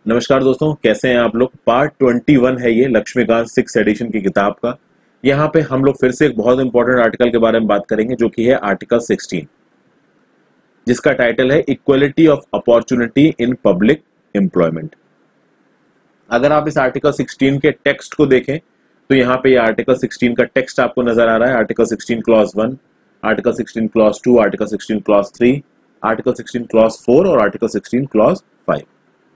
नमस्कार दोस्तों, कैसे हैं आप लोग। पार्ट 21 है ये लक्ष्मीकांत 6th एडिशन की किताब का। यहाँ पे हम लोग फिर से एक बहुत इंपॉर्टेंट आर्टिकल के बारे में बात करेंगे जो कि है आर्टिकल 16, जिसका टाइटल है equality of opportunity in public employment. अगर आप इस आर्टिकल 16 के टेक्स्ट को देखें तो यहाँ पे ये आर्टिकल 16 का टेक्स्ट आपको नजर आ रहा है। Article 16 clause 1, article 16 clause 2, article 16 clause 3, article 16 clause 4 और आर्टिकल 16 क्लॉज 5।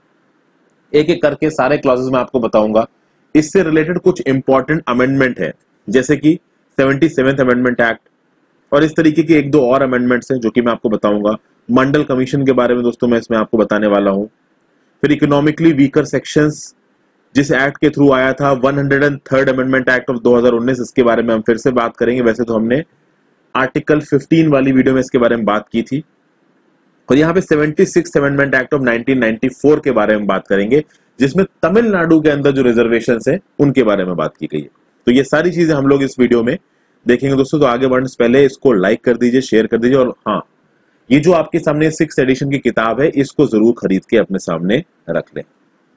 एक एक करके सारे क्लॉजेस मैं आपको बताऊंगा। इससे रिलेटेड कुछ इंपॉर्टेंट अमेंडमेंट है, जैसे कि 77th अमेंडमेंट एक्ट, और इस तरीके के एक दो और अमेंडमेंट्स हैं जो कि मैं आपको बताऊंगा। मंडल कमीशन के बारे में दोस्तों मैं इसमें आपको बताने वाला हूं। फिर इकोनॉमिकली वीकर सेक्शंस जिस एक्ट के थ्रू आया था, 103rd अमेंडमेंट एक्ट ऑफ 2019, इसके बारे में हम फिर से बात करेंगे। वैसे तो हमने आर्टिकल 15 वाली वीडियो में इसके बारे में बात की थी। और यहाँ पे 76th अमेंडमेंट एक्ट ऑफ 1994 के बारे में बात करेंगे, जिसमें तमिलनाडु के अंदर जो रिजर्वेशंस है उनके बारे में बात की गई है। तो ये सारी चीजें हम लोग इस वीडियो में देखेंगे दोस्तों। तो आगे बढ़ने से पहले इसको लाइक कर दीजिए, शेयर कर दीजिए, और हाँ, ये जो आपके सामने 6th एडिशन की किताब है इसको जरूर खरीद के अपने सामने रख लें।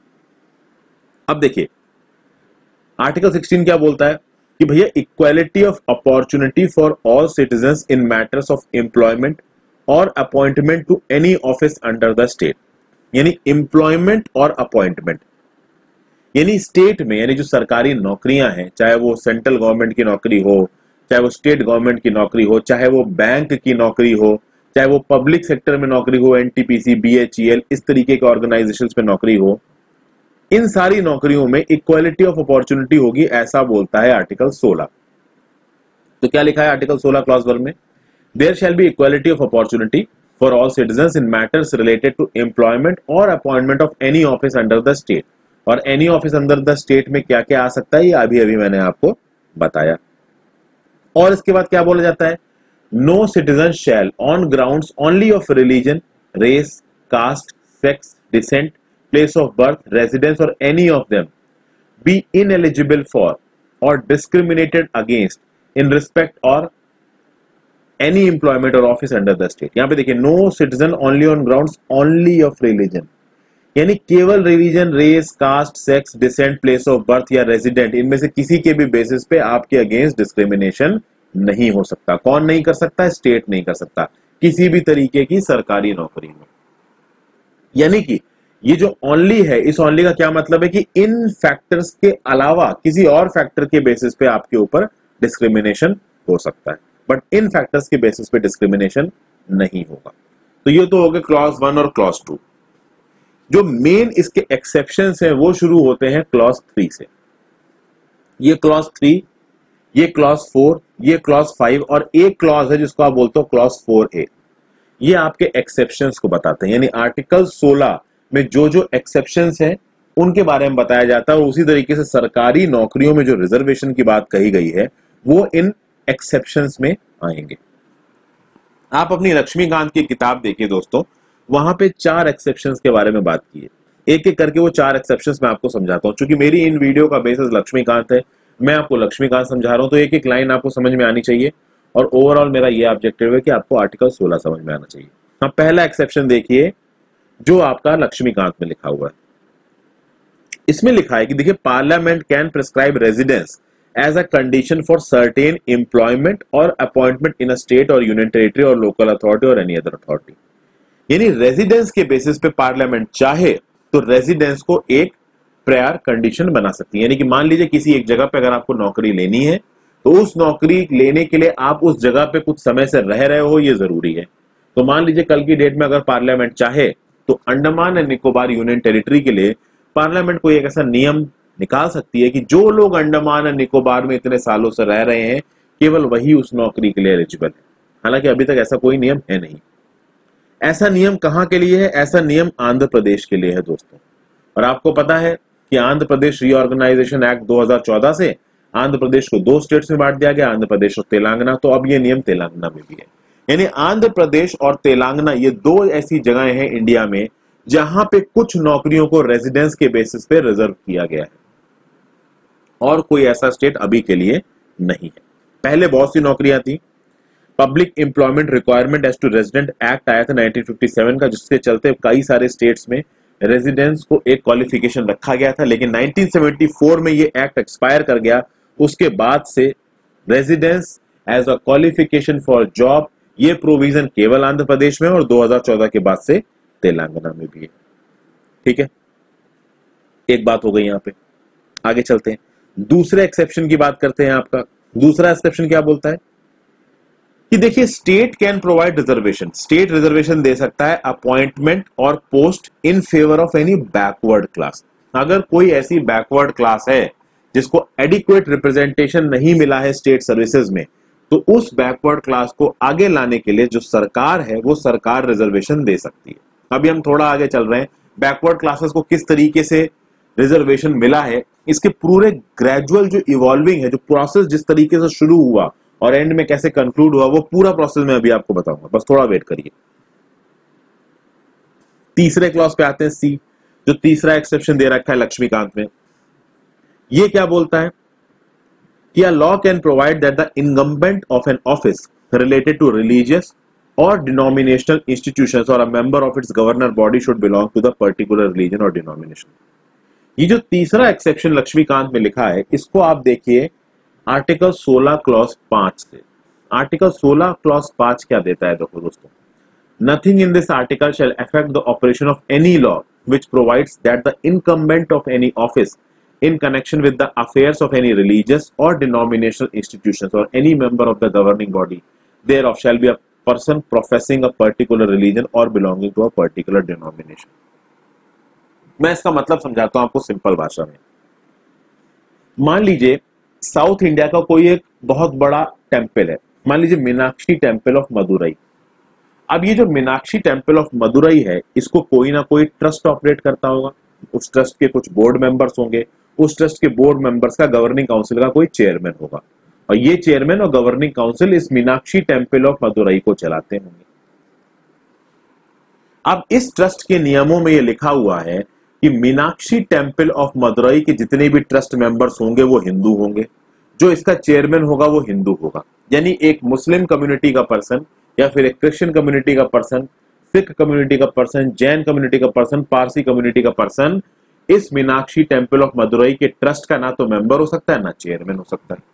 अब देखिए आर्टिकल 16 क्या बोलता है कि भैया equality of opportunity for all citizens in matters of employment और appointment to any office under the state. यानी एम्प्लॉयमेंट और अपॉइंटमेंट, यानी स्टेट में, यानी जो सरकारी नौकरियां हैं, चाहे वो सेंट्रल गवर्नमेंट की नौकरी हो, चाहे वो स्टेट गवर्नमेंट की नौकरी हो, चाहे वो बैंक की नौकरी हो, चाहे वो पब्लिक सेक्टर में नौकरी हो, एनटीपीसी, बीएचईएल, इस तरीके के ऑर्गेनाइजेशंस में नौकरी हो, इन सारी नौकरियों में इक्वालिटी ऑफ अपॉर्चुनिटी होगी, ऐसा बोलता है आर्टिकल 16। तो क्या लिखा है आर्टिकल 16 क्लॉज 1 में? There shall be equality of opportunity for all citizens in matters related to employment or appointment of any office under the state। और any office under the state में क्या क्या आ सकता है, ये अभी अभी मैंने आपको बताया। और इसके बाद क्या बोला जाता है? No citizen shall on grounds only of religion, race, caste, sex, descent, place of birth, residence or any of them be ineligible for or discriminated against in respect or any employment और office under the state. यहां पे देखिए, no citizen only on grounds only of religion, यानी केवल religion, race, caste, sex, descent, place of birth या resident, इनमें से किसी के भी बेसिस पे आपके अगेंस्ट डिस्क्रिमिनेशन नहीं हो सकता। कौन नहीं कर सकता? स्टेट नहीं कर सकता, किसी भी तरीके की सरकारी नौकरी में। यानी कि ये जो ओनली है, इस ओनली का क्या मतलब है कि इन फैक्टर्स के अलावा किसी और फैक्टर के बेसिस पे आपके ऊपर डिस्क्रिमिनेशन हो सकता है, बट इन फैक्टर्स के बेसिस पे डिस्क्रिमिनेशन नहीं होगा। तो ये तो हो गए क्लॉज 1 और क्लॉज 2। जो मेन इसके एक्सेप्शंस हैं वो शुरू होते हैं क्लॉज 3 से। ये क्लॉज 3, ये क्लॉज 4, ये क्लॉज 5, और एक क्लॉज है जिसको आप बोलते हो क्लॉज 4A। ये आपके एक्सेप्शंस को बताते हैं, यानी आर्टिकल 16 में जो जो एक्सेप्शंस हैं उनके बारे में बताया जाता है। और उसी तरीके से सरकारी नौकरियों में जो रिजर्वेशन की बात कही गई है वो इन एक्सेप्शंस में आएंगे। आप अपनी लक्ष्मीकांत की किताब देखिए दोस्तों, वहां पे 4 एक्सेप्शंस के बारे में बात की है। एक एक करके वो 4 एक्सेप्शंस मैं आपको समझाता हूं। क्योंकि मेरी इन वीडियो का बेसिस लक्ष्मीकांत है, मैं आपको लक्ष्मीकांत समझा रहा हूं, तो एक एक लाइन आपको समझ में आनी चाहिए। और ओवरऑल मेरा ये ऑब्जेक्टिव है कि आपको आर्टिकल 16 समझ में आना चाहिए। हाँ, पहला एक्सेप्शन देखिए जो आपका लक्ष्मीकांत में लिखा हुआ है। इसमें लिखा है कि देखिए, parliament can prescribe residence as a condition for certain employment or appointment in a state or union territory or local authority or any other authority। यानी रेजिडेंस के बेसिस पे पार्लियामेंट चाहे तो रेजिडेंस को एक प्रायर कंडीशन बना सकती है। यानी कि मान लीजिए किसी एक जगह पे अगर आपको नौकरी लेनी है तो उस नौकरी लेने के लिए आप उस जगह पे कुछ समय से रह रहे हो, ये जरूरी है। तो मान लीजिए कल की डेट में अगर पार्लियामेंट चाहे तो Andaman and Nicobar union territory के लिए पार्लियामेंट को एक ऐसा नियम निकाल सकती है कि जो लोग अंडमान और निकोबार में इतने सालों से रह रहे हैं केवल वही उस नौकरी के लिए एलिजिबल है। हालांकि अभी तक ऐसा कोई नियम है नहीं। ऐसा नियम कहां के लिए है? ऐसा नियम आंध्र प्रदेश के लिए है दोस्तों। और आपको पता है कि आंध्र प्रदेश रीऑर्गेनाइजेशन एक्ट 2014 से आंध्र प्रदेश को 2 स्टेट्स में बांट दिया गया, आंध्र प्रदेश और तेलंगाना। तो अब ये नियम तेलंगाना में भी है। यानी आंध्र प्रदेश और तेलंगाना ये 2 ऐसी जगहें हैं इंडिया में जहां पे कुछ नौकरियों को रेजिडेंस के बेसिस पे रिजर्व किया गया है, और कोई ऐसा स्टेट अभी के लिए नहीं है। पहले बहुत सी नौकरियां थी। Public employment requirement as to resident act आया था 1957 का, जिसके चलते कई सारे स्टेट्स में रेजिडेंस को एक क्वालिफिकेशन रखा गया था, लेकिन 1974 में ये एक्ट एक्सपायर कर गया। उसके बाद से residence as a qualification for job ये प्रोविजन केवल आंध्र प्रदेश में और 2014 के बाद से तेलंगाना में भी है। ठीक है, एक बात हो गई यहां पे। आगे चलते हैं, दूसरे एक्सेप्शन की बात करते हैं। आपका दूसरा एक्सेप्शन क्या बोलता है कि देखिए, state can provide reservation, state reservation दे सकता है अपॉइंटमेंट और post in favour of any backward class. अगर कोई ऐसी बैकवर्ड क्लास है जिसको एडिक्वेट रिप्रेजेंटेशन नहीं मिला है स्टेट सर्विसेज में, तो उस बैकवर्ड क्लास को आगे लाने के लिए जो सरकार है वो सरकार रिजर्वेशन दे सकती है। अभी हम थोड़ा आगे चल रहे हैं, बैकवर्ड क्लासेस को किस तरीके से रिजर्वेशन मिला है, इसके पूरे ग्रेजुअल जो इवॉल्विंग है, जो प्रोसेस जिस तरीके से शुरू हुआ और एंड में कैसे कंक्लूड हुआ, वो पूरा प्रोसेस मैं अभी आपको बताऊंगा, बस थोड़ा वेट करिए। तीसरे क्लॉज पे आते हैं, सी, जो तीसरा एक्सेप्शन दे रखा है लक्ष्मीकांत में। ये क्या बोलता है कि a law can provide that the incumbent of an office related to religious or denominational institutions or a member of its governor body should belong to the particular religion or denomination। ये जो तीसरा exception Laxmikant में लिखा है, इसको आप देखिए article 16 clause 5 से। आर्टिकल 16 क्लॉज 5 क्या देता है, देखो दोस्तों, nothing in this article shall affect the operation of any law which provides that the incumbent of any office in connection with the affairs of any religious or denominational institutions or any member of the governing body thereof shall be a person professing a particular religion or belonging to a particular denomination। मैं इसका मतलब समझाता हूं आपको simple भाषा में। मान लीजिए साउथ इंडिया का कोई एक बहुत बड़ा टेम्पल है, मान लीजिए मीनाक्षी टेम्पल ऑफ मदुरई। अब ये जो मीनाक्षी टेम्पल ऑफ मदुरई है, इसको कोई ना कोई ट्रस्ट ऑपरेट करता होगा, उस ट्रस्ट के कुछ बोर्ड मेंबर्स होंगे, उस ट्रस्ट के बोर्ड मेंबर्स का गवर्निंग काउंसिल का कोई चेयरमैन होगा, और ये चेयरमैन और गवर्निंग काउंसिल इस मीनाक्षी टेम्पल ऑफ मदुरई को चलाते होंगे। अब इस ट्रस्ट के नियमों में ये लिखा हुआ है कि मीनाक्षी टेम्पल ऑफ मदुरई के जितने भी ट्रस्ट मेंबर्स होंगे वो हिंदू होंगे, जो इसका चेयरमैन होगा वो हिंदू होगा। यानी एक मुस्लिम कम्युनिटी का पर्सन या फिर एक क्रिश्चियन कम्युनिटी का पर्सन, सिख कम्युनिटी का पर्सन, जैन कम्युनिटी का पर्सन, पारसी कम्युनिटी का पर्सन इस मीनाक्षी टेम्पल ऑफ मदुरई के ट्रस्ट का ना तो मेंबर हो सकता है ना चेयरमैन हो सकता है।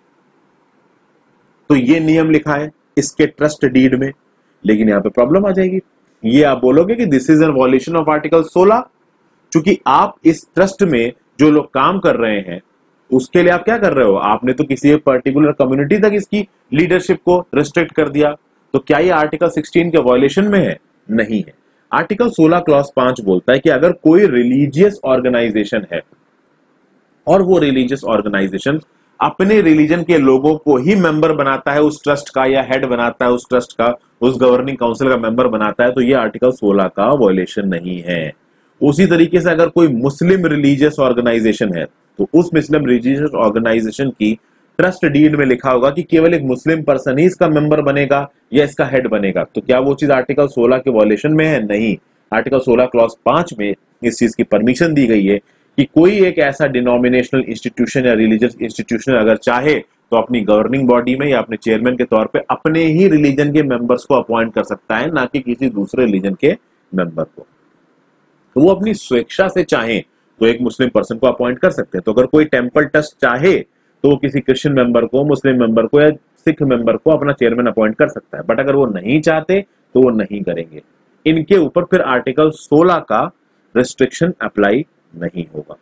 तो ये नियम लिखा है इसके ट्रस्ट डीड में, लेकिन यहां पे प्रॉब्लम आ जाएगी। ये आप बोलोगे कि this is an evolution of article 16, क्योंकि आप इस ट्रस्ट में जो लोग काम कर रहे हैं उसके लिए आप क्या कर रहे हो, आपने तो किसी एक पर्टिकुलर कम्युनिटी तक इसकी लीडरशिप को रिस्ट्रिक्ट कर दिया। तो क्या ये आर्टिकल 16 के वॉल्यूशन में है? नहीं है। आर्टिकल 16 क्लॉज 5 बोलता है कि अगर कोई रिलीजियस ऑर्गेनाइजेशन है और वो रिलीजियस ऑर्गेनाइजेशन अपने रिलीजन के लोगों को ही मेंबर बनाता है उस ट्रस्ट का, या हेड बनाता है उस ट्रस्ट का, उस गवर्निंग काउंसिल का मेंबर बनाता है, तो ये आर्टिकल 16 का वॉयलेशन नहीं है। उसी तरीके से अगर कोई मुस्लिम रिलीजियस ऑर्गेनाइजेशन है तो उस मुस्लिम रिलीजियस ऑर्गेनाइजेशन की ट्रस्ट डीड में लिखा होगा कि केवल एक मुस्लिम पर्सन ही इसका मेंबर बनेगा या इसका हेड बनेगा, तो क्या वो चीज आर्टिकल 16 के वॉयलेशन में है? नहीं। आर्टिकल 16 क्लॉज 5 में इस चीज की परमिशन दी गई है कि कोई एक ऐसा डिनोमिनेशनल इंस्टीट्यूशन या रिलीजियस इंस्टीट्यूशन अगर चाहे तो अपनी गवर्निंग बॉडी में या अपने चेयरमैन के तौर पे अपने ही रिलीजन के मेंबर्स को अपॉइंट कर सकता है, ना कि किसी दूसरे रिलीजन के मेंबर को। तो वो अपनी स्वेच्छा से चाहे तो एक मुस्लिम पर्सन को अपॉइंट कर सकते हैं। तो अगर कोई टेंपल ट्रस्ट चाहे तो वो किसी क्रिश्चियन मेंबर को, मुस्लिम मेंबर को या सिख मेंबर को अपना चेयरमैन अपॉइंट कर सकता है, बट अगर वो नहीं चाहते तो वो नहीं करेंगे। इनके ऊपर फिर आर्टिकल 16 का रिस्ट्रिक्शन अप्लाई नहीं होगा।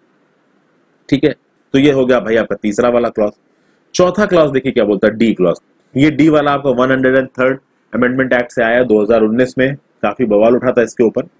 ठीक है, तो ये हो गया भाई आपका तीसरा वाला क्लॉज। चौथा क्लॉज देखिए क्या बोलता है, डी क्लॉज। ये डी वाला आपका 103rd अमेंडमेंट एक्ट से आया 2019 में, काफी बवाल उठा था इसके ऊपर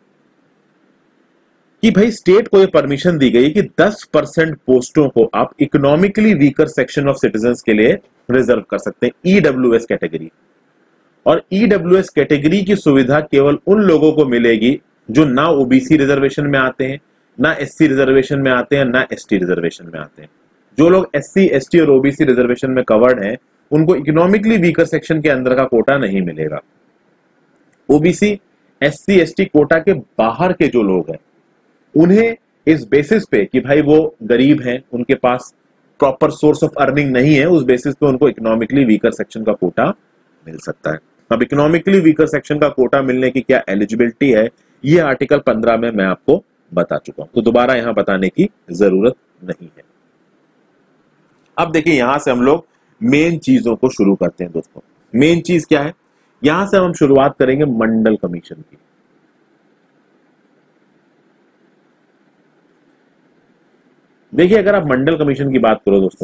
कि भाई स्टेट को ये परमिशन दी गई कि 10% पोस्टों को आप economically weaker section of citizens के लिए रिजर्व कर सकते हैं, ईडब्ल्यूएस कैटेगरी। और ईडब्ल्यूएस कैटेगरी की सुविधा केवल उन लोगों को मिलेगी जो ना ओबीसी रिजर्वेशन में आते हैं, ना एससी रिजर्वेशन में आते हैं, ना एसटी रिजर्वेशन में आते हैं। जो लोग एससी, एसटी और ओबीसी रिजर्वेशन में कवर्ड हैं उनको इकोनॉमिकली वीकर सेक्शन के अंदर का कोटा नहीं मिलेगा। ओबीसी, एससी, एसटी कोटा के बाहर के जो लोग हैं उन्हें इस बेसिस पे कि भाई वो गरीब हैं, उनके पास प्रॉपर सोर्स ऑफ अर्निंग नहीं है, उस बेसिस पे उनको इकोनॉमिकली वीकर सेक्शन का कोटा मिल सकता है। अब इकोनॉमिकली वीकर सेक्शन का कोटा मिलने की क्या एलिजिबिलिटी है, ये आर्टिकल 15 में मैं आपको बता चुका हूं, तो दोबारा यहां बताने की जरूरत नहीं है। अब देखिए यहां से हम लोग मेन चीजों को शुरू करते हैं दोस्तों। मेन चीज क्या है, यहां से हम शुरुआत करेंगे मंडल कमीशन की। देखिए अगर आप मंडल कमीशन की बात करो दोस्तों,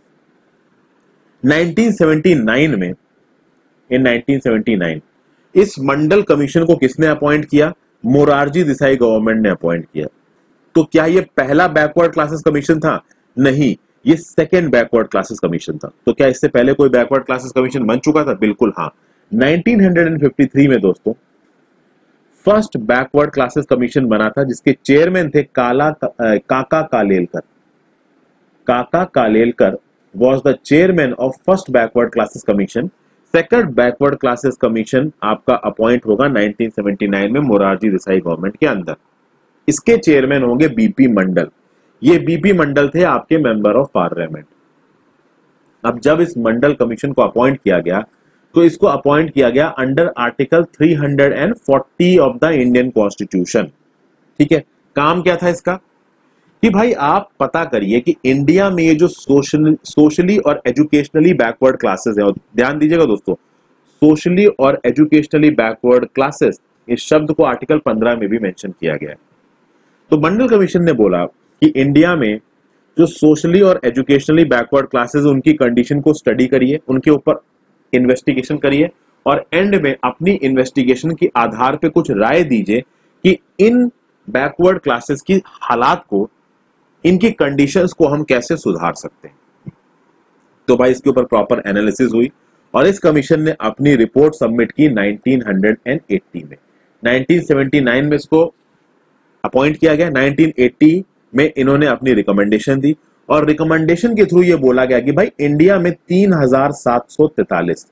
1979 में, इन 1979 इस मंडल कमीशन को किसने अपॉइंट किया? मोरारजी देसाई गवर्नमेंट ने अपॉइंट किया। तो क्या ये पहला बैकवर्ड क्लासेस कमीशन था? नहीं, ये सेकेंड बैकवर्ड क्लासेस कमीशन था। तो क्या इससे पहले कोई बैकवर्ड क्लासेस कमीशन बन चुका था? बिल्कुल हाँ। 1953 में दोस्तों फर्स्ट बैकवर्ड क्लासेस कमीशन बना था, जिसके चेयरमैन थे Kaka Kalelkar. Kaka Kalelkar was the chairman of first backward classes commission. Second backward classes commission आपका अपॉइंट होगा 1979 में मोरारजी देसाई गवर्नमेंट के अंदर। इसके चेयरमैन होंगे बीपी मंडल। ये बीपी मंडल थे आपके मेंबर ऑफ पार्लियामेंट। अब जब इस मंडल कमीशन को अपॉइंट किया गया, तो इसको अपॉइंट किया गया under article 340 of the Indian constitution. ठीक है, काम क्या था इसका कि भाई आप पता करिए कि इंडिया में ये जो सोशली और एजुकेशनली बैकवर्ड क्लासेस है, और ध्यान दीजिएगा दोस्तों, सोशली और एजुकेशनली बैकवर्ड क्लासेस, इस शब्द को आर्टिकल 15 में भी मेंशन किया गया है। तो मंडल कमीशन ने बोला कि इंडिया में जो सोशली और एजुकेशनली बैकवर्ड क्लासेस, उनकी कंडीशन को स्टडी करिए, उनके ऊपर इन्वेस्टिगेशन करिए, और एंड में अपनी इन्वेस्टिगेशन के आधार पे कुछ राय दीजिए कि इन बैकवर्ड क्लासेस की हालात को, इनकी कंडीशंस को हम कैसे सुधार सकते हैं। तो भाई इसके ऊपर प्रॉपर एनालिसिस हुई और इस कमीशन ने अपनी रिपोर्ट सबमिट की 1980 में। 1979 में इसको अपॉइंट किया गया, 1980 में इन्होंने अपनी रिकमेंडेशन दी, और रिकमेंडेशन के थ्रू ये बोला गया कि भाई इंडिया में 3743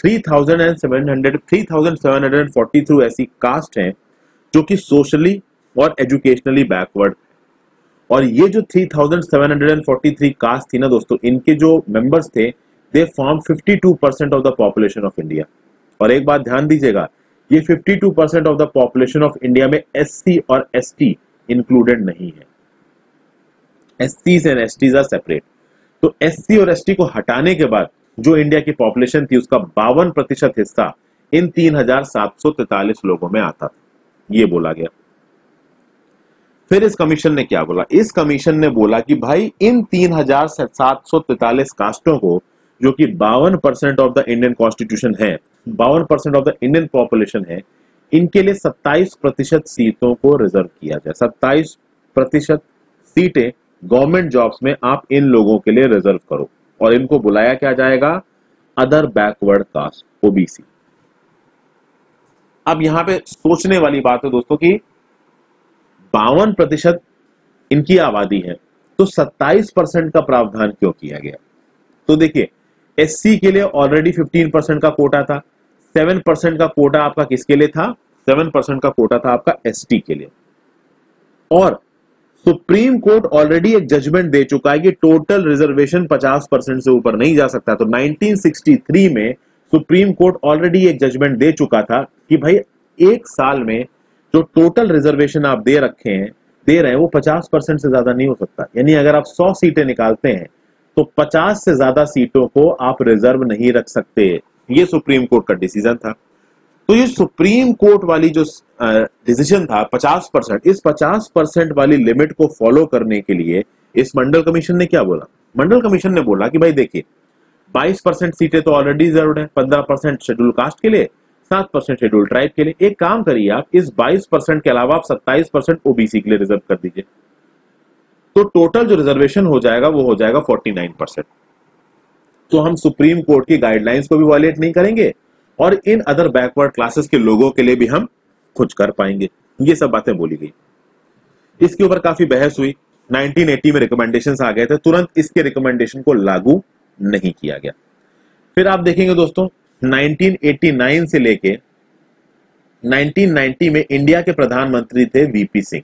3743 ऐसी कास्ट हैं जो कि सोशली और एजुकेशनली बैकवर्ड। और ये जो 3743 कास्ट थी ना दोस्तों, इनके जो मेंबर्स थे, they form 52% of the population of India. और एक बात ध्यान दीजिएगा, ये 52% of the population of India में एससी और एसटी इंक्लूडेड नहीं है। एससीज एंड एसटीज आर सेपरेट। तो एससी और एसटी को हटाने के बाद जो इंडिया की पॉपुलेशन थी, उसका 52% हिस्सा इन 3743 लोगों में आता था, ये बोला गया। फिर इस कमीशन ने क्या बोला? इस कमीशन ने बोला कि भाई इन 3743 कास्टों को, जो कि 52% ऑफ द इंडियन कॉन्स्टिट्यूशन है, 52% ऑफ द इंडियन पॉपुलेशन है, इनके लिए 27% सीटों को रिजर्व किया जाए। 27% सीटें गवर्नमेंट जॉब्स में आप इन लोगों के लिए रिजर्व करो, और इनको बुलाया क्या जाएगा? Other backward caste, OBC. अब यहां पे सोचने वाली बात है दोस्तों कि 52% इनकी आबादी है, तो 27% का प्रावधान क्यों किया गया? तो देखिए, एससी के लिए ऑलरेडी 15% का कोटा था, 7% का कोटा आपका किसके लिए था? 7% का कोटा था आपका एसटी के लिए। और सुप्रीम कोर्ट ऑलरेडी एक जजमेंट दे चुका है कि टोटल रिजर्वेशन 50% से ऊपर नहीं जा सकता। तो 1963 में सुप्रीम कोर्ट ऑलरेडी एक जजमेंट दे चुका था कि भाई एक साल में जो टोटल रिजर्वेशन आप दे रहे हैं वो 50% से ज्यादा नहीं हो सकता। यानी अगर आप 100 सीटें निकालते हैं तो 50 से ज्यादा सीटों को आप रिजर्व नहीं रख सकते। ये सुप्रीम कोर्ट का डिसीजन था। तो ये सुप्रीम कोर्ट वाली जो डिसीजन था 50%, इस 50% वाली लिमिट को फॉलो करने के लिए इस मंडल कमीशन ने क्या बोला? मंडल कमीशन ने बोला कि भाई देखिए, 22% सीटें तो ऑलरेडी रिजर्व्ड है, 15% शेड्यूल कास्ट के लिए, 7% शेड्यूल ट्राइब के लिए। एक काम करिए, आप इस 22% के अलावा आप 27% ओबीसी के लिए रिजर्व कर दीजिए, तो टोटल जो रिजर्वेशन हो जाएगा वो हो जाएगा 49%। तो हम सुप्रीम कोर्ट की गाइडलाइंस को भी वायलेट नहीं करेंगे और इन अदर बैकवर्ड क्लासेस के लोगों के लिए भी हम कुछ कर पाएंगे। ये सब बातें बोली गई। इसके ऊपर काफी बहस हुई। 1980 में रिकमेंडेशंस आ गए थे, तुरंत इसके रिकमेंडेशन को लागू नहीं किया गया। फिर आप देखेंगे दोस्तों, 1989 से लेके 1990 में इंडिया के प्रधानमंत्री थे वीपी सिंह।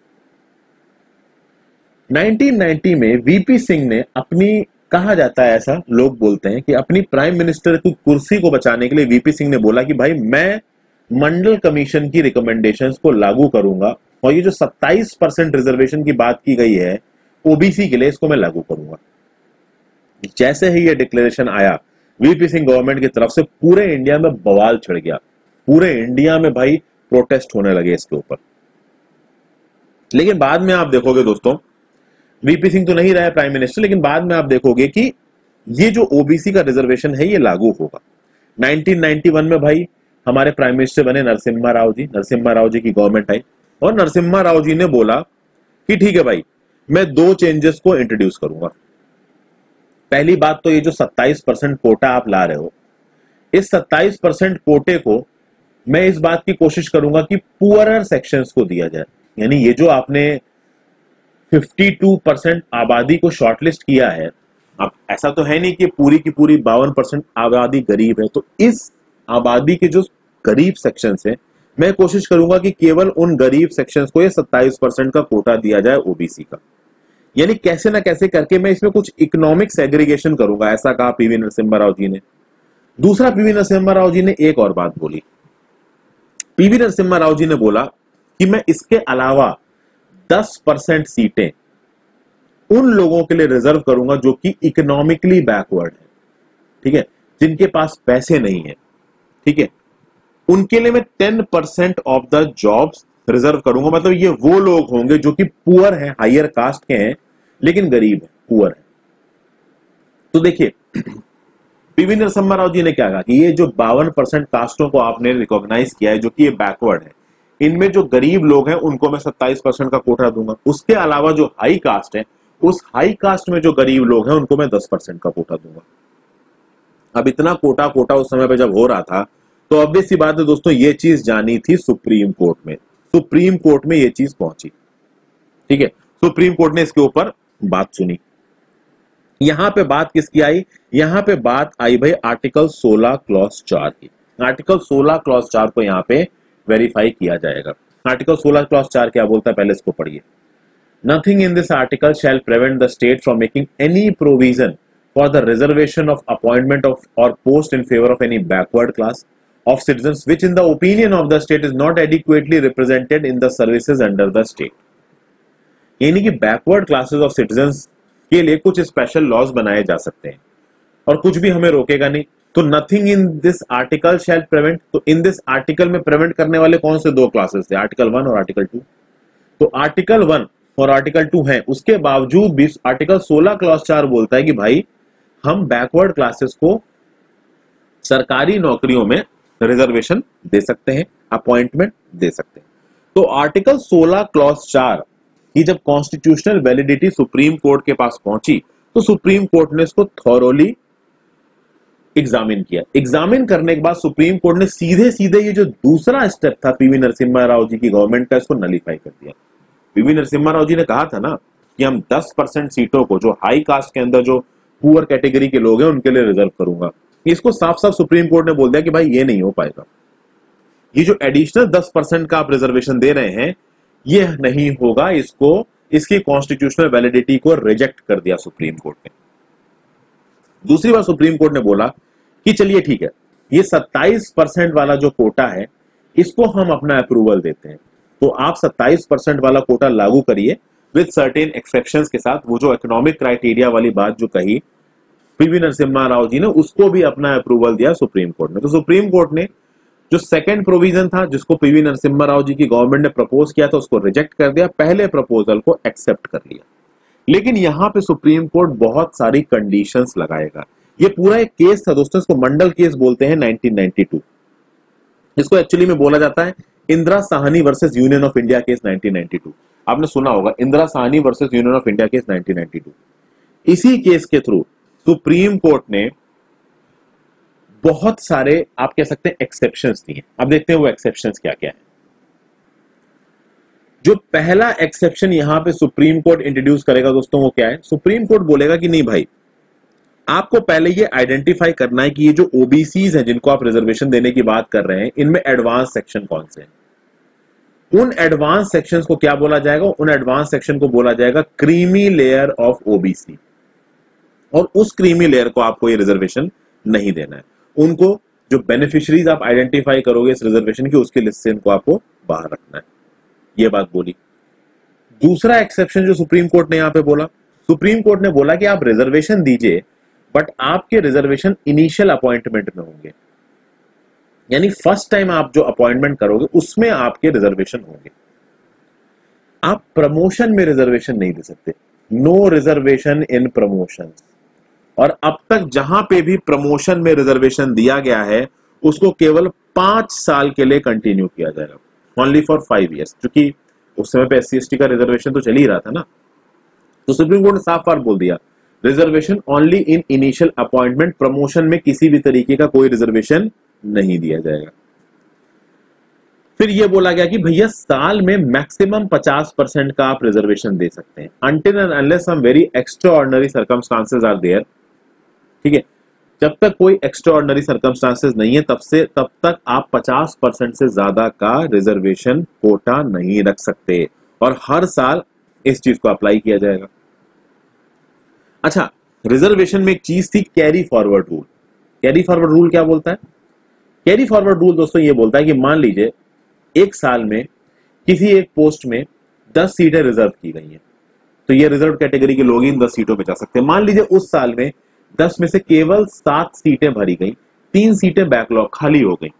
1990 में वीपी सिंह ने अपनी, कहा जाता है ऐसा, लोग बोलते हैं कि अपनी प्राइम मिनिस्टर की कुर्सी को बचाने के लिए वीपी सिंह ने बोला कि भाई मैं मंडल कमीशन की रिकमेंडेशंस को लागू करूंगा और ये जो 27% रिजर्वेशन की बात की गई है ओबीसी के लिए, इसको मैं लागू करूंगा। जैसे ही ये डिक्लेरेशन आया वीपी सिंह गवर्नमेंट की तरफ से, पूरे इंडिया में बवाल छिड़ गया। पूरे इंडिया में भाई प्रोटेस्ट होने लगे इसके ऊपर। लेकिन बाद में आप देखोगे दोस्तों, वीपी सिंह तो नहीं रहे प्राइम मिनिस्टर, लेकिन बाद में आप देखोगे कि ये जो ओबीसी का रिजर्वेशन है ये लागू होगा। 1991 में भाई हमारे प्राइम मिनिस्टर बने नरसिम्हा राव जी। नरसिम्हा राव जी की गवर्नमेंट आई और नरसिम्हा राव जी ने बोला कि ठीक है भाई, मैं 2 चेंजेस को इंट्रोड्यूस करूंगा। पहली बात तो ये जो 27% कोटा आप ला रहे हो, इस 27% कोटे को मैं इस बात की कोशिश करूंगा कि पुअरर सेक्शंस को दिया जाए। यानी ये जो आपने 52% आबादी को शॉर्टलिस्ट किया है, अब ऐसा तो है नहीं कि पूरी की पूरी 52% आबादी गरीब है, तो इस आबादी के जो गरीब सेक्शंस है, मैं कोशिश करूंगा कि केवल उन गरीब सेक्शंस को ये 27% का कोटा दिया जाए ओबीसी का। यानी कैसे ना कैसे करके मैं इसमें कुछ इकोनॉमिक सेग्रीगेशन करूंगा, ऐसा कहा पीवी नरसिम्हा राव जी ने। दूसरा, पीवी नरसिम्हा राव जी ने एक और बात बोली। पीवी नरसिम्हा राव जी ने बोला कि मैं इसके अलावा 10% सीटें उन लोगों के लिए रिजर्व करूंगा जो कि इकोनॉमिकली बैकवर्ड है, ठीक है, जिनके पास पैसे नहीं है, ठीक है, उनके लिए मैं 10% ऑफ द जॉब्स रिजर्व करूंगा। मतलब ये वो लोग होंगे जो कि पुअर हैं, हायर कास्ट के हैं, लेकिन गरीब है, पुअर है। तो देखिए पीवी नरसिम्हा राव जी ने क्या कहा कि ये जो 52% कास्टों को आपने रिकॉग्नाइज किया है जो कि ये बैकवर्ड है, इनमें जो गरीब लोग हैं उनको मैं 27% का कोटा दूंगा। उसके अलावा जो हाई कास्ट है, उस हाई कास्ट में जो गरीब लोग हैं उनको मैं 10% का कोटा दूंगा। अब इतना कोटा उस समय पे जब हो रहा था, तो ऑब्वियस सी बात है दोस्तों, ये चीज जानी थी सुप्रीम कोर्ट में। सुप्रीम कोर्ट में ये चीज पहुंची, ठीक है, सुप्रीम कोर्ट ने इसके ऊपर बात सुनी। यहां पे बात किसकी आई? यहां पे बात आई भाई आर्टिकल 16 क्लॉज 4 की। आर्टिकल 16 क्लॉज 4 को यहां पे वेरीफाई किया जाएगा। आर्टिकल 16 क्लॉज 4 क्या बोलता है, पहले इसको पढ़िए। Nothing in this article shall prevent the state from making any provision for the reservation of appointment of और post in favour of any backward class of citizens which in the opinion of the state is not adequately represented in the services under the state। यानी कि backward classes of citizens के लिए कुछ special laws बनाए जा सकते हैं और कुछ भी हमें रोकेगा नहीं। तो nothing in this article shall prevent, तो इन दिस आर्टिकल में प्रिवेंट करने वाले कौन से 2 क्लासेस थे, आर्टिकल 1 और आर्टिकल 2। तो आर्टिकल 1 और आर्टिकल 2 है, उसके बावजूद भी आर्टिकल 16 क्लॉज 4 बोलता है कि भाई हम बैकवर्ड क्लासेस को सरकारी नौकरियों में रिजर्वेशन दे सकते हैं, अपॉइंटमेंट दे सकते हैं। तो आर्टिकल 16 क्लॉज 4 की जब कॉन्स्टिट्यूशनल वैलिडिटी सुप्रीम कोर्ट के पास पहुंची, तो सुप्रीम कोर्ट ने इसको थॉरोली एग्जामिन किया। एग्जामिन करने के बाद सुप्रीम कोर्ट ने सीधे सीधे ये जो दूसरा स्टेप था पीवी नरसिम्हा राव जी की गवर्नमेंट का, इसको नलीफाई कर दिया। पीवी नरसिम्हा राव जी ने कहा था ना कि हम 10% सीटों को जो हाई कास्ट के अंदर जो पुअर कैटेगरी के लोग हैं उनके लिए रिजर्व करूंगा। इसको साफ साफ सुप्रीम कोर्ट ने बोल दिया कि भाई ये नहीं हो पाएगा। ये जो एडिशनल 10% का आप रिजर्वेशन दे रहे हैं ये नहीं होगा, इसको इसकी कॉन्स्टिट्यूशनल वैलिडिटी को रिजेक्ट कर दिया सुप्रीम कोर्ट ने। दूसरी बार सुप्रीम कोर्ट ने बोला कि चलिए ठीक है, ये 27% वाला जो कोटा है इसको हम अपना अप्रूवल देते हैं, तो आप 27% वाला कोटा लागू करिए विद सर्टेन एक्सेप्शंस के साथ। वो जो इकोनॉमिक क्राइटेरिया वाली बात जो कही पीवी नरसिम्हा राव जी ने, उसको भी अपना अप्रूवल दिया सुप्रीम कोर्ट ने। तो सुप्रीम कोर्ट ने जो सेकंड प्रोविजन था जिसको पीवी नरसिम्हा राव जी की गवर्नमेंट ने प्रपोज किया था उसको रिजेक्ट कर दिया, पहले प्रपोजल को एक्सेप्ट कर लिया। लेकिन यहां पे सुप्रीम कोर्ट बहुत सारी कंडीशंस लगाएगा। ये पूरा एक केस था दोस्तों, इसको मंडल केस बोलते हैं 1992। इसको एक्चुअली में बोला जाता है Indira Sawhney versus union of India case 1992। आपने सुना होगा Indira Sawhney versus union of India case 1992। इसी केस के थ्रू सुप्रीम कोर्ट ने बहुत सारे आप कह सकते हैं एक्सेप्शंस दिए। अब देखते हैं वो एक्सेप्शंस क्या क्या है। जो पहला एक्सेप्शन यहां पे सुप्रीम कोर्ट इंट्रोड्यूस करेगा दोस्तों वो क्या है? सुप्रीम कोर्ट बोलेगा कि नहीं भाई, आपको पहले ये आइडेंटिफाई करना है कि ये जो ओबीसीज हैं जिनको आप रिजर्वेशन देने की बात कर रहे हैं इनमें एडवांस सेक्शन कौन से हैं। उन एडवांस सेक्शंस को क्या बोला जाएगा? उन एडवांस सेक्शन को बोला जाएगा क्रीमी लेयर ऑफ ओबीसी। और उस क्रीमी लेयर को आपको ये रिजर्वेशन नहीं देना है। उनको जो बेनिफिशियरीज आप आइडेंटिफाई करोगे इस रिजर्वेशन की उसकी लिस्ट से इनको आपको बाहर रखना है। ये बात बोली। दूसरा एक्सेप्शन जो सुप्रीम कोर्ट ने यहां पे बोला, सुप्रीम कोर्ट ने बोला कि आप रिजर्वेशन दीजिए बट आपके रिजर्वेशन इनिशियल अपॉइंटमेंट में होंगे, यानी फर्स्ट टाइम आप जो अपॉइंटमेंट करोगे उसमें आपके रिजर्वेशन होंगे। आप प्रमोशन में रिजर्वेशन नहीं दे सकते, नो रिजर्वेशन इन प्रमोशन। और अब तक जहां पे भी प्रमोशन में रिजर्वेशन दिया गया है उसको केवल 5 साल के लिए कंटिन्यू किया जाएगा, ओनली फॉर 5 ईयर्स, क्योंकि उस समय पे SC/ST का रिजर्वेशन तो चल ही रहा था ना। तो सुप्रीम कोर्ट ने साफ साफ बोल दिया reservation only in initial appointment, promotion में किसी भी तरीके का कोई रिजर्वेशन नहीं दिया जाएगा। फिर यह बोला गया कि भैया साल में मैक्सिमम 50% का आप रिजर्वेशन दे सकते हैं, until and unless some very extraordinary circumstances are there. ठीक है, जब तक कोई एक्स्ट्राऑर्डिनरी सर्कमस्टांसेस नहीं है तब तक आप 50% से ज्यादा का रिजर्वेशन कोटा नहीं रख सकते, और हर साल इस चीज को अप्लाई किया जाएगा। अच्छा, रिजर्वेशन में एक चीज थी carry forward rule. Carry forward rule क्या बोलता है? कैरी फॉरवर्ड रूल दोस्तों ये बोलता है कि मान लीजिए एक साल में किसी एक पोस्ट में 10 सीटें रिजर्व की गई हैं, तो ये रिजर्व कैटेगरी के लोग इन 10 सीटों पे जा सकते हैं। मान लीजिए उस साल में 10 में से केवल 7 सीटें भरी गई, 3 सीटें बैकलॉग खाली हो गई,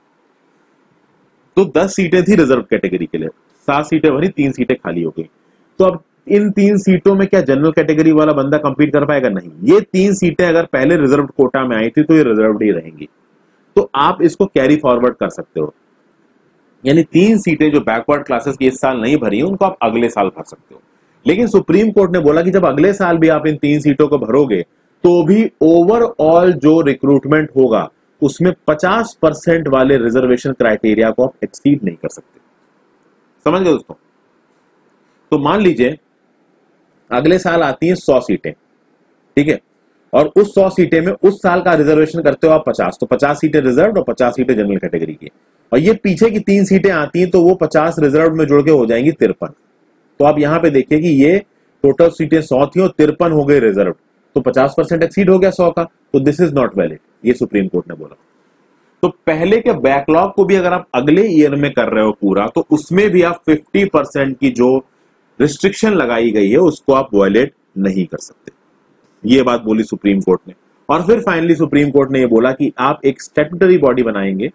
तो 10 सीटें थी रिजर्व कैटेगरी के लिए, 7 सीटें भरी, 3 सीटें खाली हो गई। तो अब इन 3 सीटों में क्या जनरल कैटेगरी वाला बंदा कंपीट कर पाएगा? नहीं। ये 3 सीटें अगर पहले रिजर्व कोटा में आई थी तो ये रिजर्व ही रहेंगी, तो आप इसको कैरी फॉरवर्ड कर सकते हो, यानी 3 सीटें जो बैकवर्ड क्लासेस की इस साल नहीं भरी उनको आप अगले साल भर सकते हो। लेकिन सुप्रीम कोर्ट ने बोला कि जब अगले साल भी आप इन 3 सीटों को भरोगे तो भी ओवरऑल जो रिक्रूटमेंट होगा उसमें 50% वाले रिजर्वेशन क्राइटेरिया को आप एक्सीड नहीं कर सकते। समझ गए दोस्तों? तो मान लीजिए अगले साल आती हैं 100 सीटें, ठीक है, और उस 100 सीटें में उस साल का रिजर्वेशन करते हो आप 50, तो 50 सीटें रिजर्व और 50 सीटें जनरल कैटेगरी की, और ये पीछे की 3 सीटें आती हैं तो वो 50 रिजर्व में जुड़ के हो जाएंगी 53। तो आप यहां पे देखिए कि ये टोटल सीटें 100 थी और 53 हो गई रिजर्व, तो 50% एक्सीड हो गया 100 का, तो दिस इज नॉट वैलिड, ये सुप्रीम कोर्ट ने बोला। तो पहले के बैकलॉग को भी अगर आप अगले ईयर में कर रहे हो पूरा, तो उसमें भी आप 50% की जो रिस्ट्रिक्शन लगाई गई है उसको आप वॉयलेट नहीं कर सकते, ये बात बोली सुप्रीम कोर्ट ने। और फिर फाइनली सुप्रीम कोर्ट ने ये बोला कि आप एक स्टैट्यूटरी बॉडी बनाएंगे,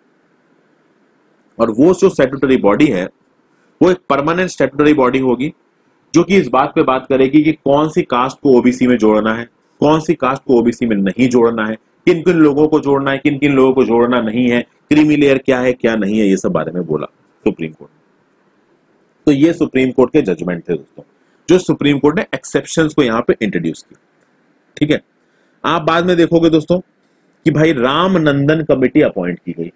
और वो जो स्टैट्यूटरी बॉडी है वो एक परमानेंट स्टैट्यूटरी बॉडी होगी जो कि इस बात पे बात करेगी कि कौन सी कास्ट को ओबीसी में जोड़ना है, कौन सी कास्ट को ओबीसी में नहीं जोड़ना है, किन किन लोगों को जोड़ना है, किन किन लोगों को जोड़ना नहीं है, क्रीमी लेयर क्या है क्या नहीं है, ये सब बारे में बोला सुप्रीम कोर्ट। तो ये सुप्रीम कोर्ट के जजमेंट थे दोस्तों, जो सुप्रीम कोर्ट ने एक्सेप्शंस को यहां पे इंट्रोड्यूस किया। ठीक है, आप बाद में देखोगे दोस्तों कि भाई रामनंदन कमेटी अपॉइंट की गई।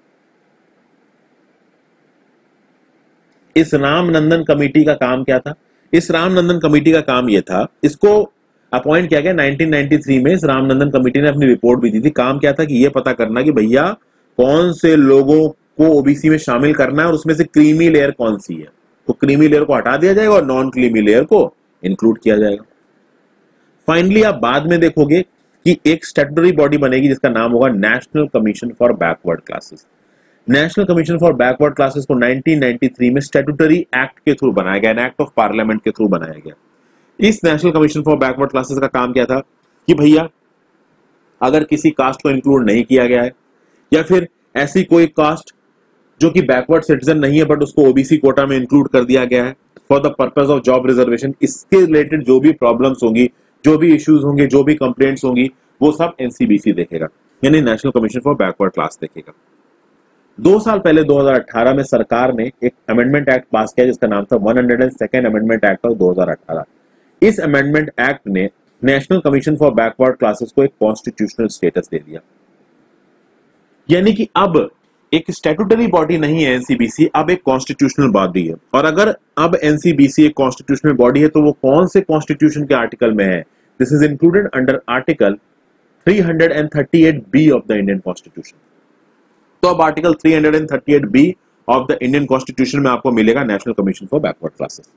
इस रामनंदन कमेटी का काम क्या था? इस रामनंदन कमेटी का काम यह था, इसको अपॉइंट किया गया 1993 में। इस रामनंदन कमेटी ने अपनी रिपोर्ट भी दी थी। काम क्या था कि यह पता करना कि भैया कौन से लोगों को ओबीसी में शामिल करना है और उसमें से क्रीमी लेयर कौन सी है, तो क्रीमी लेयर को हटा दिया जाएगा और नॉन क्रीमी लेयर को इंक्लूड किया जाएगा। फाइनली आप बाद में देखोगे कि एक स्टैट्यूटरी बॉडी बनेगी जिसका नाम होगा national commission for backward classes. National commission for backward classes को 1993 में स्टैट्यूटरी एक्ट के थ्रू बनाया गया, एक्ट ऑफ पार्लियामेंट के थ्रू बनाया गया। इस national commission for backward classes का काम क्या था कि भैया अगर किसी कास्ट को इंक्लूड नहीं किया गया है, या फिर ऐसी कोई कास्ट जो कि बैकवर्ड सिटीजन नहीं है बट उसको ओबीसी कोटा में इंक्लूड कर दिया गया है for the purpose of job reservation, इसके रिलेटेड जो भी प्रॉब्लम्स होंगी, जो भी इश्यूज होंगे, जो भी कंप्लेंट्स होंगी, वो सब एनसीबीसी देखेगा, यानी national commission for backward class देखेगा। 2 साल पहले 2018 में सरकार ने एक अमेंडमेंट एक्ट पास किया जिसका नाम था 102nd अमेंडमेंट एक्ट ऑफ 2018। इस अमेंडमेंट एक्ट ने national commission for backward classes को एक कॉन्स्टिट्यूशनल स्टेटस दे दिया, यानी कि अब एक स्टैट्यूटरी बॉडी नहीं है एनसीबीसी, अब एक कॉन्स्टिट्यूशनल बॉडी है। और अगर अब एनसीबीसी एक कॉन्स्टिट्यूशनल बॉडी है तो वो कौन से कॉन्स्टिट्यूशन के आर्टिकल में है? This is included under article 338B of the Indian constitution. तो अब article 338B of the Indian constitution में आपको मिलेगा national commission for backward classes.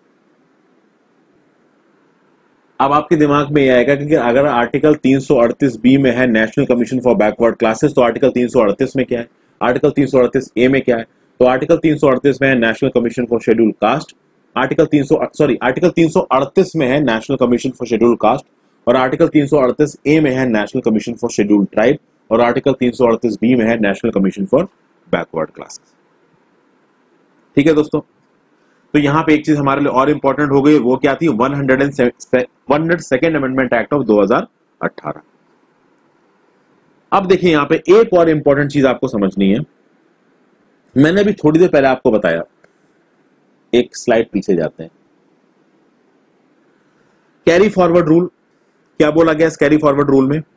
अब आपके दिमाग में यह आएगा कि अगर आर्टिकल 338B में है national commission for backward classes, तो आर्टिकल 338 में क्या है, आर्टिकल 338A में क्या है? तो आर्टिकल 338 में है national commission for schedule caste, article 338 में है national commission for scheduled caste, और आर्टिकल 338 ए में है national commission for scheduled tribe, और आर्टिकल 338 बी में है national commission for backward classes. ठीक है दोस्तों, तो यहां पे एक चीज हमारे लिए और इंपॉर्टेंट हो गई, वो क्या थी, 102nd अमेंडमेंट एक्ट ऑफ 2018। अब देखिए यहां पे एक और इंपॉर्टेंट चीज आपको समझनी है। मैंने अभी थोड़ी देर पहले आपको बताया, एक स्लाइड पीछे जाते हैं, कैरी फॉरवर्ड रूल। क्या बोला गया इस कैरी फॉरवर्ड रूल में?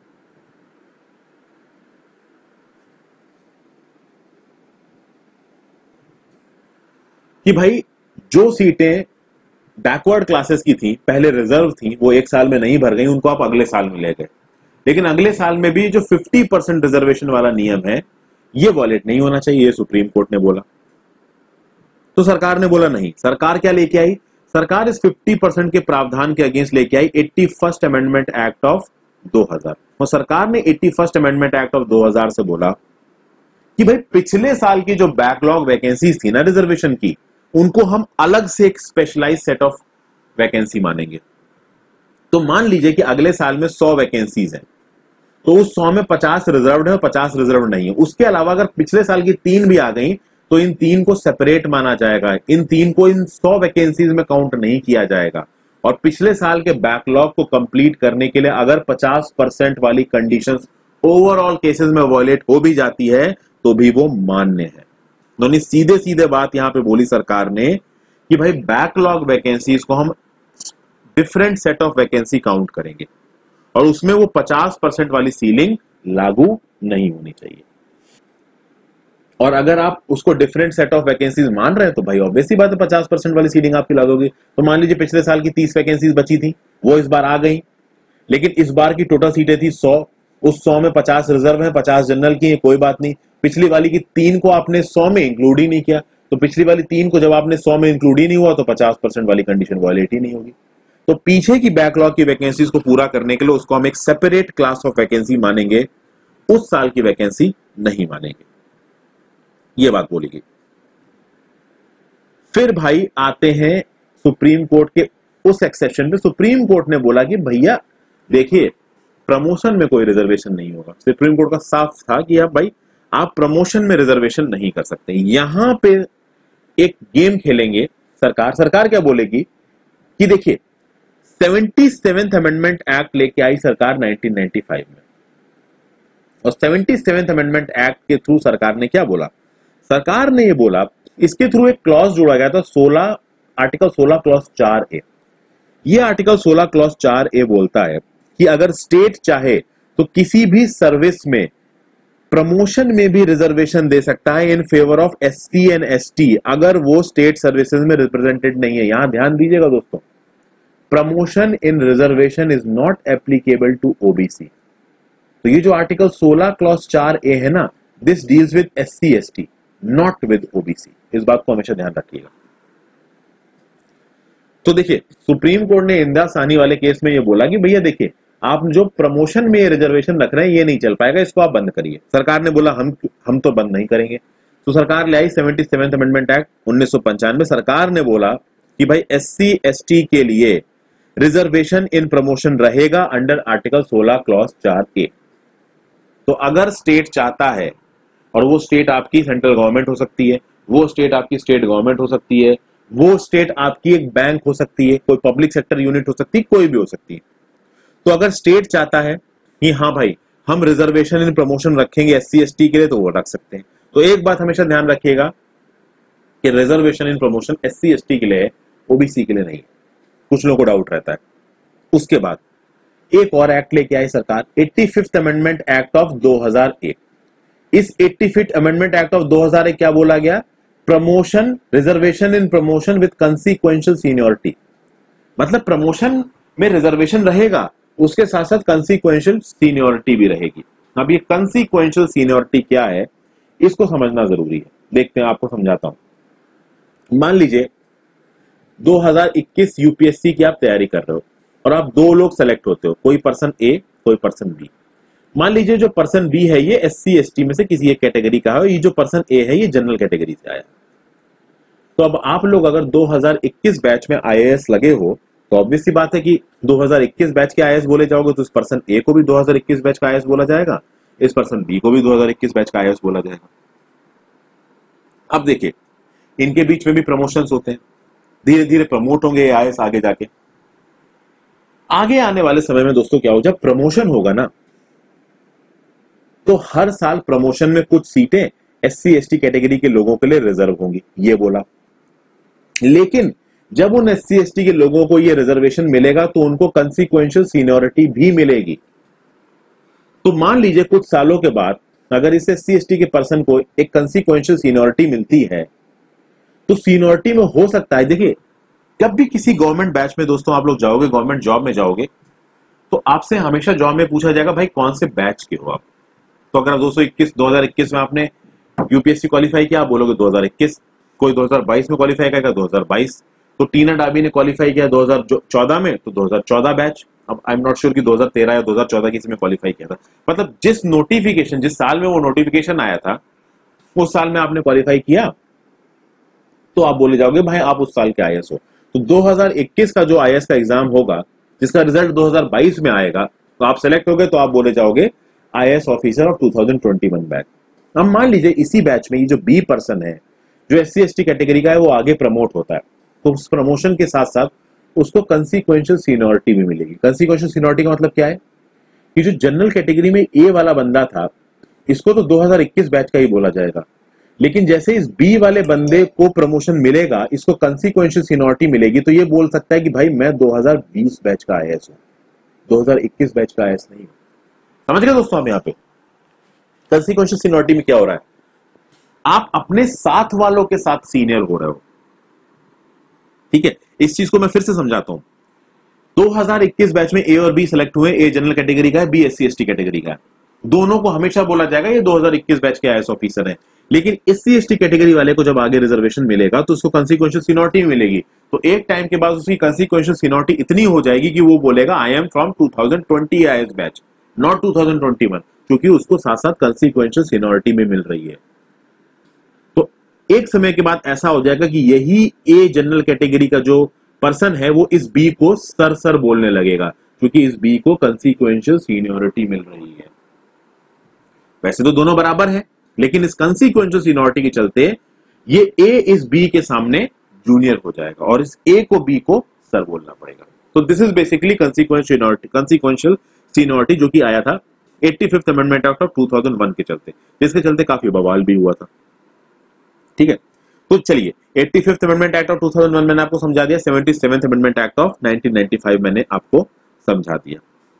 कि भाई जो सीटें बैकवर्ड क्लासेस की थी, पहले रिजर्व थी, वो एक साल में नहीं भर गई, उनको आप अगले साल में ले गए। लेकिन अगले साल में भी जो 50% रिजर्वेशन वाला नियम है, ये वॉलेट नहीं होना चाहिए, ये सुप्रीम कोर्ट ने बोला। तो सरकार ने बोला नहीं। सरकार क्या लेके आई? सरकार इस 50% के प्रावधान के अगेंस्ट लेके आई 81st अमेंडमेंट एक्ट ऑफ 2000। और सरकार ने 81st अमेंडमेंट एक्ट ऑफ 2000 से बोला कि भाई पिछले साल की जो बैकलॉग वैकेंसीज थी ना रिजर्वेशन की, उनको हम अलग से एक स्पेशलाइज सेट ऑफ वैकेंसी मानेंगे। तो मान लीजिए कि अगले साल में 100 वैकेंसीज हैं, तो उस 100 में 50 रिजर्व्ड है और 50 रिजर्व नहीं है। उसके अलावा अगर पिछले साल की 3 भी आ गई तो इन 3 को सेपरेट माना जाएगा, इन 3 को इन 100 वैकेंसीज में काउंट नहीं किया जाएगा। और पिछले साल के बैकलॉग को कंप्लीट करने के लिए अगर 50% वाली कंडीशंस ओवरऑल केसेस में वॉयलेट हो भी जाती है तो भी वो मान्य है। उन्होंने सीधे सीधे बात यहां पे बोली सरकार ने कि भाई बैकलॉग वैकेंसीज को हम different set of vacancy count करेंगे और उसमें वो 50% वाली सीलिंग लागू नहीं होनी चाहिए। और अगर आप उसको डिफरेंट सेट ऑफ वैकेंसीज मान रहे हैं तो भाई ऑब्वियसली बात है 50% वाली सीलिंग आपकी लागोगी। तो मान लीजिए पिछले साल की 30 वैकेंसीज बची थी, वो इस बार आ गई, लेकिन इस बार की टोटल सीटें थी 100, उस 100 में 50 रिजर्व है, 50 जनरल की है, कोई बात नहीं। पिछली वाली की 3 को आपने 100 में इंक्लूड ही नहीं किया, तो पिछली वाली 3 को जब आपने 100 में इंक्लूड ही नहीं हुआ तो 50% वाली कंडीशन वॉयलेट ही नहीं होगी। तो पीछे की बैकलॉग की वैकेंसीज को पूरा करने के लिए उसको हम एक सेपरेट क्लास ऑफ वैकेंसी मानेंगे, उस साल की वैकेंसी नहीं मानेंगे। ये बात बोली गई। फिर भाई आते हैं सुप्रीम कोर्ट के उस एक्सेप्शन पे। सुप्रीम कोर्ट ने बोला कि भैया देखिए प्रमोशन में कोई रिजर्वेशन नहीं होगा। सुप्रीम कोर्ट का साफ था कि अब भाई आप प्रमोशन में रिजर्वेशन नहीं कर सकते। यहां पे एक गेम खेलेंगे सरकार। सरकार क्या बोलेगी कि देखिए 77th अमेंडमेंट एक्ट लेके आई सरकार 1995 में, और 77th अमेंडमेंट एक्ट के थ्रू सरकार ने क्या बोला? सरकार ने ये बोला, इसके थ्रू एक क्लॉज जोड़ा गया था, आर्टिकल 16 क्लॉज 4A। ये आर्टिकल 16 क्लॉज 4A बोलता है कि अगर स्टेट चाहे तो किसी भी सर्विस में प्रमोशन में भी रिजर्वेशन दे सकता है in favour of SC and ST, अगर वो स्टेट सर्विसेज में रिप्रेजेंटेड नहीं है। यहां ध्यान दीजिएगा दोस्तों, promotion in reservation is not applicable to OBC। तो ये जो आर्टिकल 16 क्लॉज 4A है ना, this deals with SC ST, not with OBC। इस बात को हमेशा ध्यान रखिएगा। तो देखिए सुप्रीम कोर्ट ने इंदिरा साहनी वाले केस में ये बोला कि भैया देखिए आप जो प्रमोशन में रिजर्वेशन रख रहे हैं ये नहीं चल पाएगा, इसको आप बंद करिए। सरकार ने बोला हम तो बंद नहीं करेंगे। तो सरकार ले आई 77th अमेंडमेंट एक्ट 1995। सरकार ने बोला कि भाई SC ST के लिए रिजर्वेशन इन प्रमोशन रहेगा अंडर आर्टिकल 16 क्लॉज 4A। तो अगर स्टेट चाहता है, और वो स्टेट आपकी सेंट्रल गवर्नमेंट हो सकती है, वो स्टेट आपकी स्टेट गवर्नमेंट हो सकती है, वो स्टेट आपकी एक बैंक हो सकती है, कोई पब्लिक सेक्टर यूनिट हो सकती है, कोई भी हो सकती है। तो अगर स्टेट चाहता है कि हाँ भाई हम रिजर्वेशन इन प्रमोशन रखेंगे SC ST के लिए, तो वो रख सकते हैं। तो एक बात हमेशा ध्यान रखिएगा कि reservation in promotion SC ST के लिए, OBC के लिए नहीं। कुछ लोगों को डाउट रहता है। उसके बाद एक और एक्ट लेके आई सरकार, 85th अमेंडमेंट एक्ट ऑफ 2001। इस 85th अमेंडमेंट एक्ट ऑफ 2001 क्या बोला गया? Promotion, reservation in promotion with consequential seniority. मतलब प्रमोशन में रिजर्वेशन रहेगा, उसके साथ साथ कंसीक्वेंशियल सीनियरिटी भी रहेगी। अब ये कंसीक्वेंशियल सीनियरिटी क्या है, इसको समझना जरूरी है। देखते हैं, आपको समझाता हूं। मान लीजिए 2021 UPSC की आप तैयारी कर रहे हो और आप 2 लोग सेलेक्ट होते हो, कोई पर्सन A, कोई पर्सन B। मान लीजिए जो पर्सन B है ये SC ST में से किसी एक कैटेगरी का है, ये जो पर्सन A है ये जनरल कैटेगरी से आया। तो तो अब आप लोग अगर 2021 बैच में आईएएस लगे हो तो ऑब्वियस सी बात है कि 2021 बैच के आईएएस बोले जाओगे तो इस पर्सन ए को भी 2021 बैच का आईएएस बोला जाएगा, इस पर्सन बी को भी 2021 बैच का आईएएस बोला जाएगा। अब देखिए इनके बीच में भी प्रमोशंस होते हैं, धीरे धीरे प्रमोट होंगे आईएएस आगे जाके। आगे आने वाले समय में दोस्तों क्या हो, जब प्रमोशन होगा ना तो हर साल प्रमोशन में कुछ सीटें एससी एसटी कैटेगरी के लोगों के लिए रिजर्व होंगी, ये बोला। लेकिन जब उन एससी एसटी के लोगों को ये रिजर्वेशन मिलेगा तो उनको कंसीक्वेंशियल सीनियरिटी भी मिलेगी। तो मान लीजिए कुछ सालों के बाद अगर इस एससी एसटी के पर्सन को एक कंसीक्वेंशियल सीनियरिटी मिलती है तो सीनियरिटी में हो सकता है, देखिए जब भी किसी गवर्नमेंट बैच में दोस्तों आप लोग जाओगे, गवर्नमेंट जॉब में जाओगे, तो आपसे हमेशा जॉब में पूछा जाएगा भाई कौन से बैच के हो आप। तो अगर 2021 में आपने यूपीएससी क्वालिफाई किया, आप बोलोगे 2021। कोई 2022 में क्वालिफाई करेगा 2022। तो टीना डाबी ने क्वालिफाई किया 2014 में, तो 2014 बैच। अब आई एम नॉट श्योर कि 2013 या 2014 किसी में क्वालिफाई किया था। मतलब जिस नोटिफिकेशन, जिस साल में वो नोटिफिकेशन आया था उस साल में आपने क्वालिफाई किया तो आप बोले जाओगे भाई आप उस साल के आईएएस हो। तो 2021 का जो आईएएस का एग्जाम होगा जिसका रिजल्ट 2022 में आएगा तो आप सेलेक्ट हो गए तो आप बोले जाओगे आईएएस ऑफिसर ऑफ 2021 बैच। अब मान लीजिए इसी बैच में ये जो बी पर्सन है जो एससी एसटी कैटेगरी का है वो आगे प्रमोट होता है, तो उस प्रमोशन के साथ साथ उसको कंसीक्वेंशियल सीनियरिटी भी मिलेगी। कंसीक्वेंशियल सीनियरिटी का मतलब क्या है कि जो जनरल कैटेगरी में ए वाला बंदा था इसको तो 2021 बैच का ही बोला जाएगा, लेकिन जैसे इस बी वाले बंदे को प्रमोशन मिलेगा इसको कंसीक्वेंशियल सीनियरिटी मिलेगी, तो ये बोल सकता है कि भाई मैं 2020 बैच का आईएएस हूं, 2021 बैच का आईएएस नहीं। समझ गए दोस्तों? आप यहाँ पे कंसीक्वेंशियल सीनियरिटी में क्या हो रहा है, आप अपने साथ वालों के साथ सीनियर हो रहे हो। ठीक है, इस चीज को मैं फिर से समझाता हूं। 2021 बैच में ए और बी सिलेक्ट हुए, ए जनरल कैटेगरी का है, बी एससी एसटी कैटेगरी का है। दोनों को हमेशा बोला जाएगा ये 2021 बैच के आईएएस ऑफिसर हैं, लेकिन एससी एसटी कैटेगरी वाले को जब आगे रिजर्वेशन मिलेगा तो उसको कंसीक्वेंशियल सीनियरिटी मिलेगी। तो एक टाइम के बाद उसकी कंसीक्वेंशियल सीनियरिटी इतनी हो जाएगी कि वो बोलेगा I am from 2020 IAS batch, not 2021, क्योंकि उसको साथ साथ कंसीक्वेंशियल सीनियरिटी में मिल रही है। तो एक समय के बाद ऐसा हो जाएगा कि यही ए जनरल कैटेगरी का जो पर्सन है वो इस बी को सर बोलने लगेगा, क्योंकि इस बी को कंसीक्वेंशियल सीनियरिटी मिल रही है। वैसे तो दोनों बराबर है, लेकिन इस कंसीक्वेंशियल सीनियरिटी के चलते ये ए इस बी के सामने जूनियर हो जाएगा और इस ए को बी को सर बोलना पड़ेगा। तो this is basically consequential seniority जो कि आया था 85th अमेंडमेंट एक्ट ऑफ 2001 के चलते, जिसके चलते काफी बवाल भी हुआ था। ठीक है, तो चलिए 85th अमेंडमेंट एक्ट ऑफ 2001 मैंने आपको समझा दिया, 77th अमेंडमेंट एक्ट ऑफ 1995 मैंने आपको समझा दिया।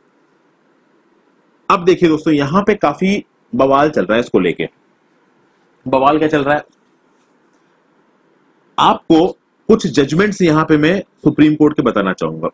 अब देखिए दोस्तों यहां पे काफी बवाल चल रहा है इसको लेके। बवाल क्या चल रहा है, आपको कुछ जजमेंट्स यहां पे मैं सुप्रीम कोर्ट के बताना चाहूंगा।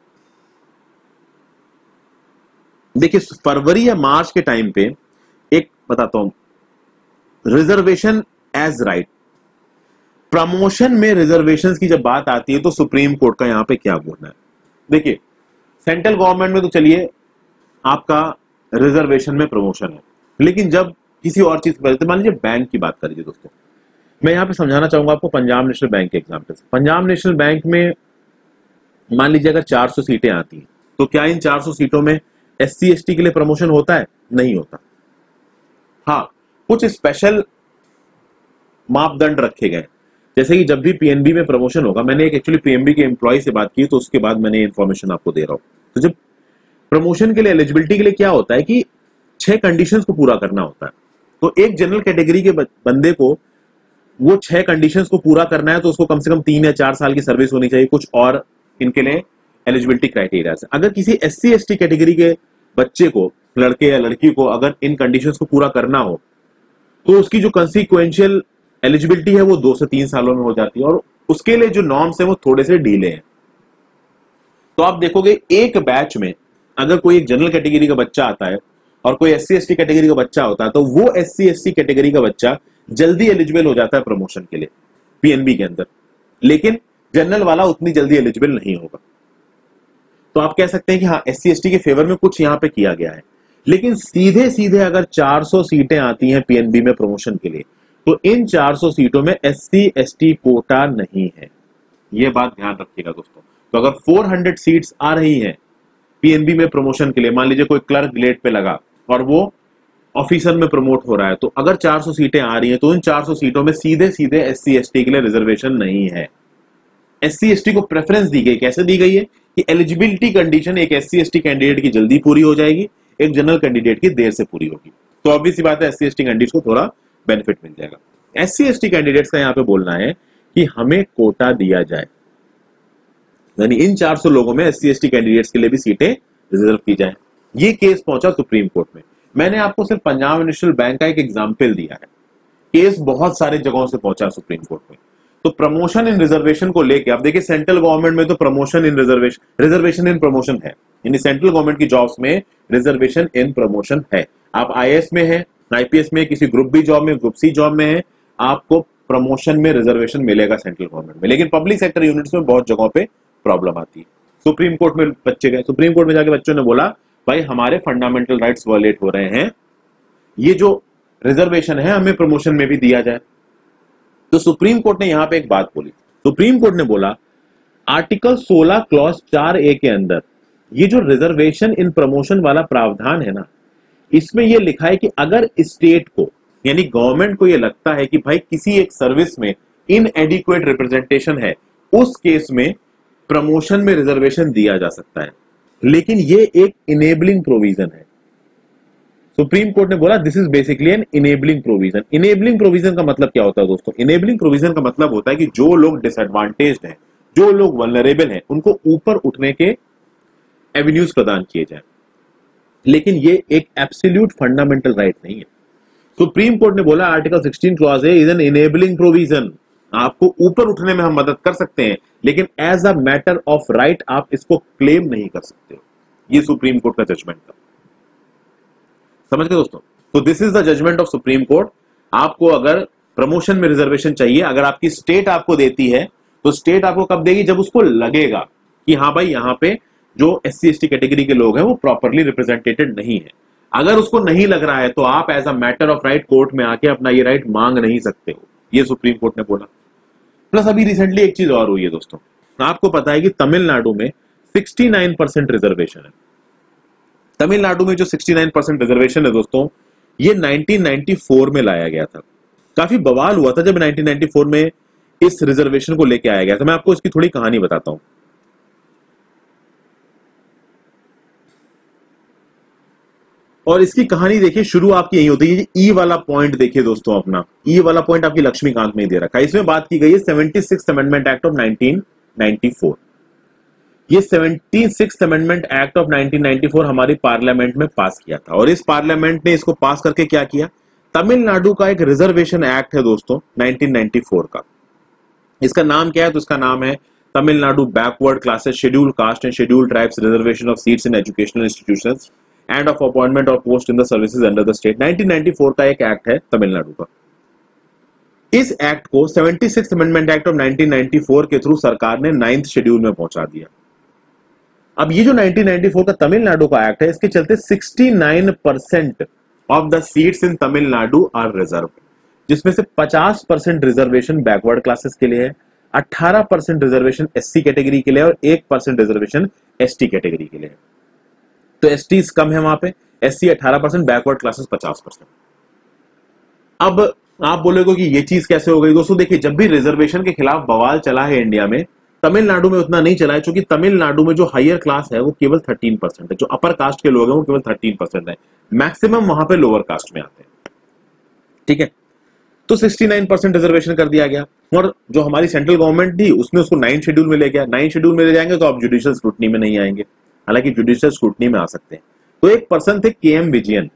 देखिए फरवरी या मार्च के टाइम पे एक बताता हूं, रिजर्वेशन एज राइट, प्रमोशन में रिजर्वेशंस की जब बात आती है तो सुप्रीम कोर्ट का यहां पे क्या बोलना है। देखिए सेंट्रल गवर्नमेंट में तो चलिए आपका रिजर्वेशन में प्रमोशन है, लेकिन जब किसी और चीज की मान लीजिए बैंक की बात करिए दोस्तों, मैं यहां पे समझाना चाहूंगा आपको पंजाब नेशनल बैंक के एग्जाम्पल से। पंजाब नेशनल बैंक में मान लीजिए अगर 400 सीटें आती हैं तो क्या इन 400 सीटों में एससी एसटी के लिए प्रमोशन होता है? नहीं होता। हाँ, कुछ स्पेशल मापदंड रखे गए, जैसे कि जब भी पीएनबी में प्रमोशन होगा, मैंने एक एक्चुअली पीएनबी के एम्प्लॉय से बात की तो उसके बाद मैंने इंफॉर्मेशन आपको दे रहा हूं। तो जब प्रमोशन के लिए एलिजिबिलिटी के लिए क्या होता है कि 6 कंडीशंस को पूरा करना होता है। तो एक जनरल कैटेगरी के बंदे को वो 6 कंडीशंस को पूरा करना है तो उसको कम से कम 3 या 4 साल की सर्विस होनी चाहिए। कुछ और इनके लिए एलिजिबिलिटी क्राइटेरिया है। अगर किसी एससी एसटी कैटेगरी के बच्चे को, लड़के या लड़की को अगर इन कंडीशंस को पूरा करना हो तो उसकी जो कंसीक्वेंशियल एलिजिबिलिटी है वो 2 से 3 सालों में हो जाती है, और उसके लिए जो नॉर्म्स है वो थोड़े से ढीले हैं। तो आप देखोगे एक बैच में अगर कोई एक जनरल कैटेगरी का बच्चा आता है और कोई एससी एसटी कैटेगरी का बच्चा होता है तो वो एससी एसटी कैटेगरी का बच्चा जल्दी एलिजिबल हो जाता है प्रमोशन के लिए पीएनबी के अंदर, लेकिन जनरल वाला उतनी जल्दी एलिजिबल नहीं होगा। तो आप कह सकते हैं कि हाँ एससी एसटी के फेवर में कुछ यहां पे किया गया है, लेकिन सीधे सीधे अगर 400 सीटें आती हैं पीएनबी में प्रमोशन के लिए तो इन 400 सीटों में SC ST कोटा नहीं है, ये बात ध्यान रखिएगा दोस्तों। तो अगर 400 सीट्स आ रही हैं PNB में प्रमोशन के लिए, मान लीजिए कोई क्लर्क ग्रेड पे लगा और वो ऑफिसर में प्रमोट हो रहा है, तो अगर 400 सीटें आ रही हैं तो इन 400 सीटों में सीधे सीधे SC ST के लिए रिजर्वेशन नहीं है। SC ST को प्रेफरेंस दी गई, कैसे दी गई है कि एलिजिबिलिटी कंडीशन एक SC ST कैंडिडेट की जल्दी पूरी हो जाएगी, एक जनरल कैंडिडेट की देर से पूरी होगी। तो ऑब्वियस सी बात है SC ST कैंडिडेट्स को थोड़ा बेनिफिट मिल जाएगा। SC ST कैंडिडेट्स का यहाँ पे बोलना है कि हमें कोटा दिया जाए, यानी इन 400 लोगों में SC ST कैंडिडेट्स के लिए भी सीटें रिजर्व की जाए। ये केस पहुंचा सुप्रीम कोर्ट में। मैंने आपको सिर्फ पंजाब नेशनल बैंक का एक एग्जाम्पल दिया है, केस बहुत सारे जगहों से पहुंचा सुप्रीम कोर्ट में। तो प्रमोशन इन रिजर्वेशन को लेके आप देखिए, सेंट्रल गवर्नमेंट में तो promotion in reservation in promotion है, यानी सेंट्रल गवर्नमेंट की जॉब्स में रिजर्वेशन इन प्रमोशन है। आप IAS में है, IPS में, किसी ग्रुप बी जॉब में, ग्रुप सी जॉब में है, आपको प्रमोशन में रिजर्वेशन मिलेगा सेंट्रल गवर्नमेंट में। लेकिन पब्लिक सेक्टर यूनिट्स में बहुत जगहों पे प्रॉब्लम आती है। सुप्रीम कोर्ट में बच्चे गए, सुप्रीम कोर्ट में जाके बच्चों ने बोला भाई हमारे फंडामेंटल राइट्स वायलेट हो रहे हैं, ये जो रिजर्वेशन है हमें प्रमोशन में भी दिया जाए। तो सुप्रीम कोर्ट ने यहां पे एक बात बोली, सुप्रीम कोर्ट ने बोला आर्टिकल 16 क्लॉज 4A के अंदर ये जो रिजर्वेशन इन प्रमोशन वाला प्रावधान है ना, इसमें यह लिखा है कि अगर स्टेट को यानी गवर्नमेंट को यह लगता है कि भाई किसी एक सर्विस में इनएडिक्वेट रिप्रेजेंटेशन है, उस केस में प्रमोशन में रिजर्वेशन दिया जा सकता है। लेकिन ये एक इनेबलिंग प्रोविजन है। सुप्रीम कोर्ट ने बोला this is basically an enabling provision. Enabling provision का मतलब क्या होता है दोस्तों? इनेबलिंग प्रोविजन का मतलब होता है कि जो लोग डिसएडवांटेज्ड हैं, जो लोग वल्नरेबल हैं, उनको ऊपर उठने के एवेन्यूज प्रदान किए जाए। लेकिन ये एक एब्सोल्यूट फंडामेंटल राइट नहीं है। सुप्रीम कोर्ट ने बोला article 16 clause A is an enabling provision, आपको ऊपर उठने में हम मदद कर सकते हैं, लेकिन as a matter of right आप इसको क्लेम नहीं कर सकते हो। ये सुप्रीम कोर्ट का जजमेंट था, समझ गए दोस्तों? तो this is the judgment of supreme court. आपको अगर प्रमोशन में रिजर्वेशन चाहिए, अगर आपकी स्टेट आपको देती है, तो स्टेट आपको कब देगी? जब उसको लगेगा कि हाँ भाई यहाँ पे जो SC ST कैटेगरी के लोग हैं वो प्रॉपरली रिप्रेजेंटेटेड नहीं है। अगर उसको नहीं लग रहा है तो आप as a matter of right court में आके अपना ये राइट मांग नहीं सकते हो, ये सुप्रीम कोर्ट ने बोला। प्लस अभी रिसेंटली एक चीज और हुई है दोस्तों, आपको पता है कि तमिलनाडु में 69% रिजर्वेशन है। तमिलनाडु में जो 69% रिजर्वेशन है दोस्तों, ये 1994 में लाया गया था। काफी बवाल हुआ था जब 1994 में इस रिजर्वेशन को लेके आया गया था। मैं आपको इसकी थोड़ी कहानी बताता हूं। और इसकी कहानी देखिए, शुरू आपकी यही होती है। ई वाला पॉइंट देखिए दोस्तों, अपना ई वाला पॉइंट आपकी लक्ष्मीकांत में ही दे रखा है। इसमें बात की गई है 76th अमेंडमेंट एक्ट ऑफ 1994। ये 76th अमेंडमेंट एक्ट ऑफ 1994 हमारी पार्लियामेंट में पास किया था, और इस पार्लियामेंट ने इसको पास करके क्या किया? तमिलनाडु का एक रिजर्वेशन एक्ट है दोस्तों 1994 का। इसका नाम क्या है? तो इसका नाम है Tamil Nadu backward classes scheduled caste and scheduled tribes reservation of seats in educational institutions and of appointment और post in the services under the state. 1994 का एक एक्ट है तमिलनाडु का। इस एक्ट को 76th अमेंडमेंट एक्ट ऑफ 1994 के थ्रू सरकार ने 9th शेड्यूल में पहुंचा दिया। अब ये जो 1994 का तमिलनाडु का एक्ट है, इसके चलते 69% of the seats in Tamil Nadu are reserve, जिसमें से 50% रिजर्वेशन बैकवर्ड क्लासेस के लिए है, 18% रिजर्वेशन SC कैटेगरी के लिए और 1% रिजर्वेशन ST कैटेगरी के लिए है। तो STs कम है वहां पे, SC 18%, बैकवर्ड क्लासेस 50%। अब आप बोलोगे कि ये चीज कैसे हो गई? दोस्तों देखिए, जब भी रिजर्वेशन के खिलाफ बवाल चला है इंडिया में, तमिलनाडु में उतना नहीं चला है, क्योंकि तमिलनाडु में जो हायर क्लास है वो केवल 13% है, जो अपर कास्ट के लोग हैं वो केवल 13% है, मैक्सिमम वहां पे लोअर कास्ट में आते हैं। ठीक है, तो 69% रिजर्वेशन कर दिया गया, और जो हमारी सेंट्रल गवर्नमेंट थी उसने उसको 9th शेड्यूल में ले गया। 9th शेड्यूल में ले जाएंगे तो आप जुडिशियल स्क्रूटनी में नहीं आएंगे, हालांकि जुडिशियल स्क्रूटनी में आ सकते हैं। तो एक पर्सन थे KM विजयन।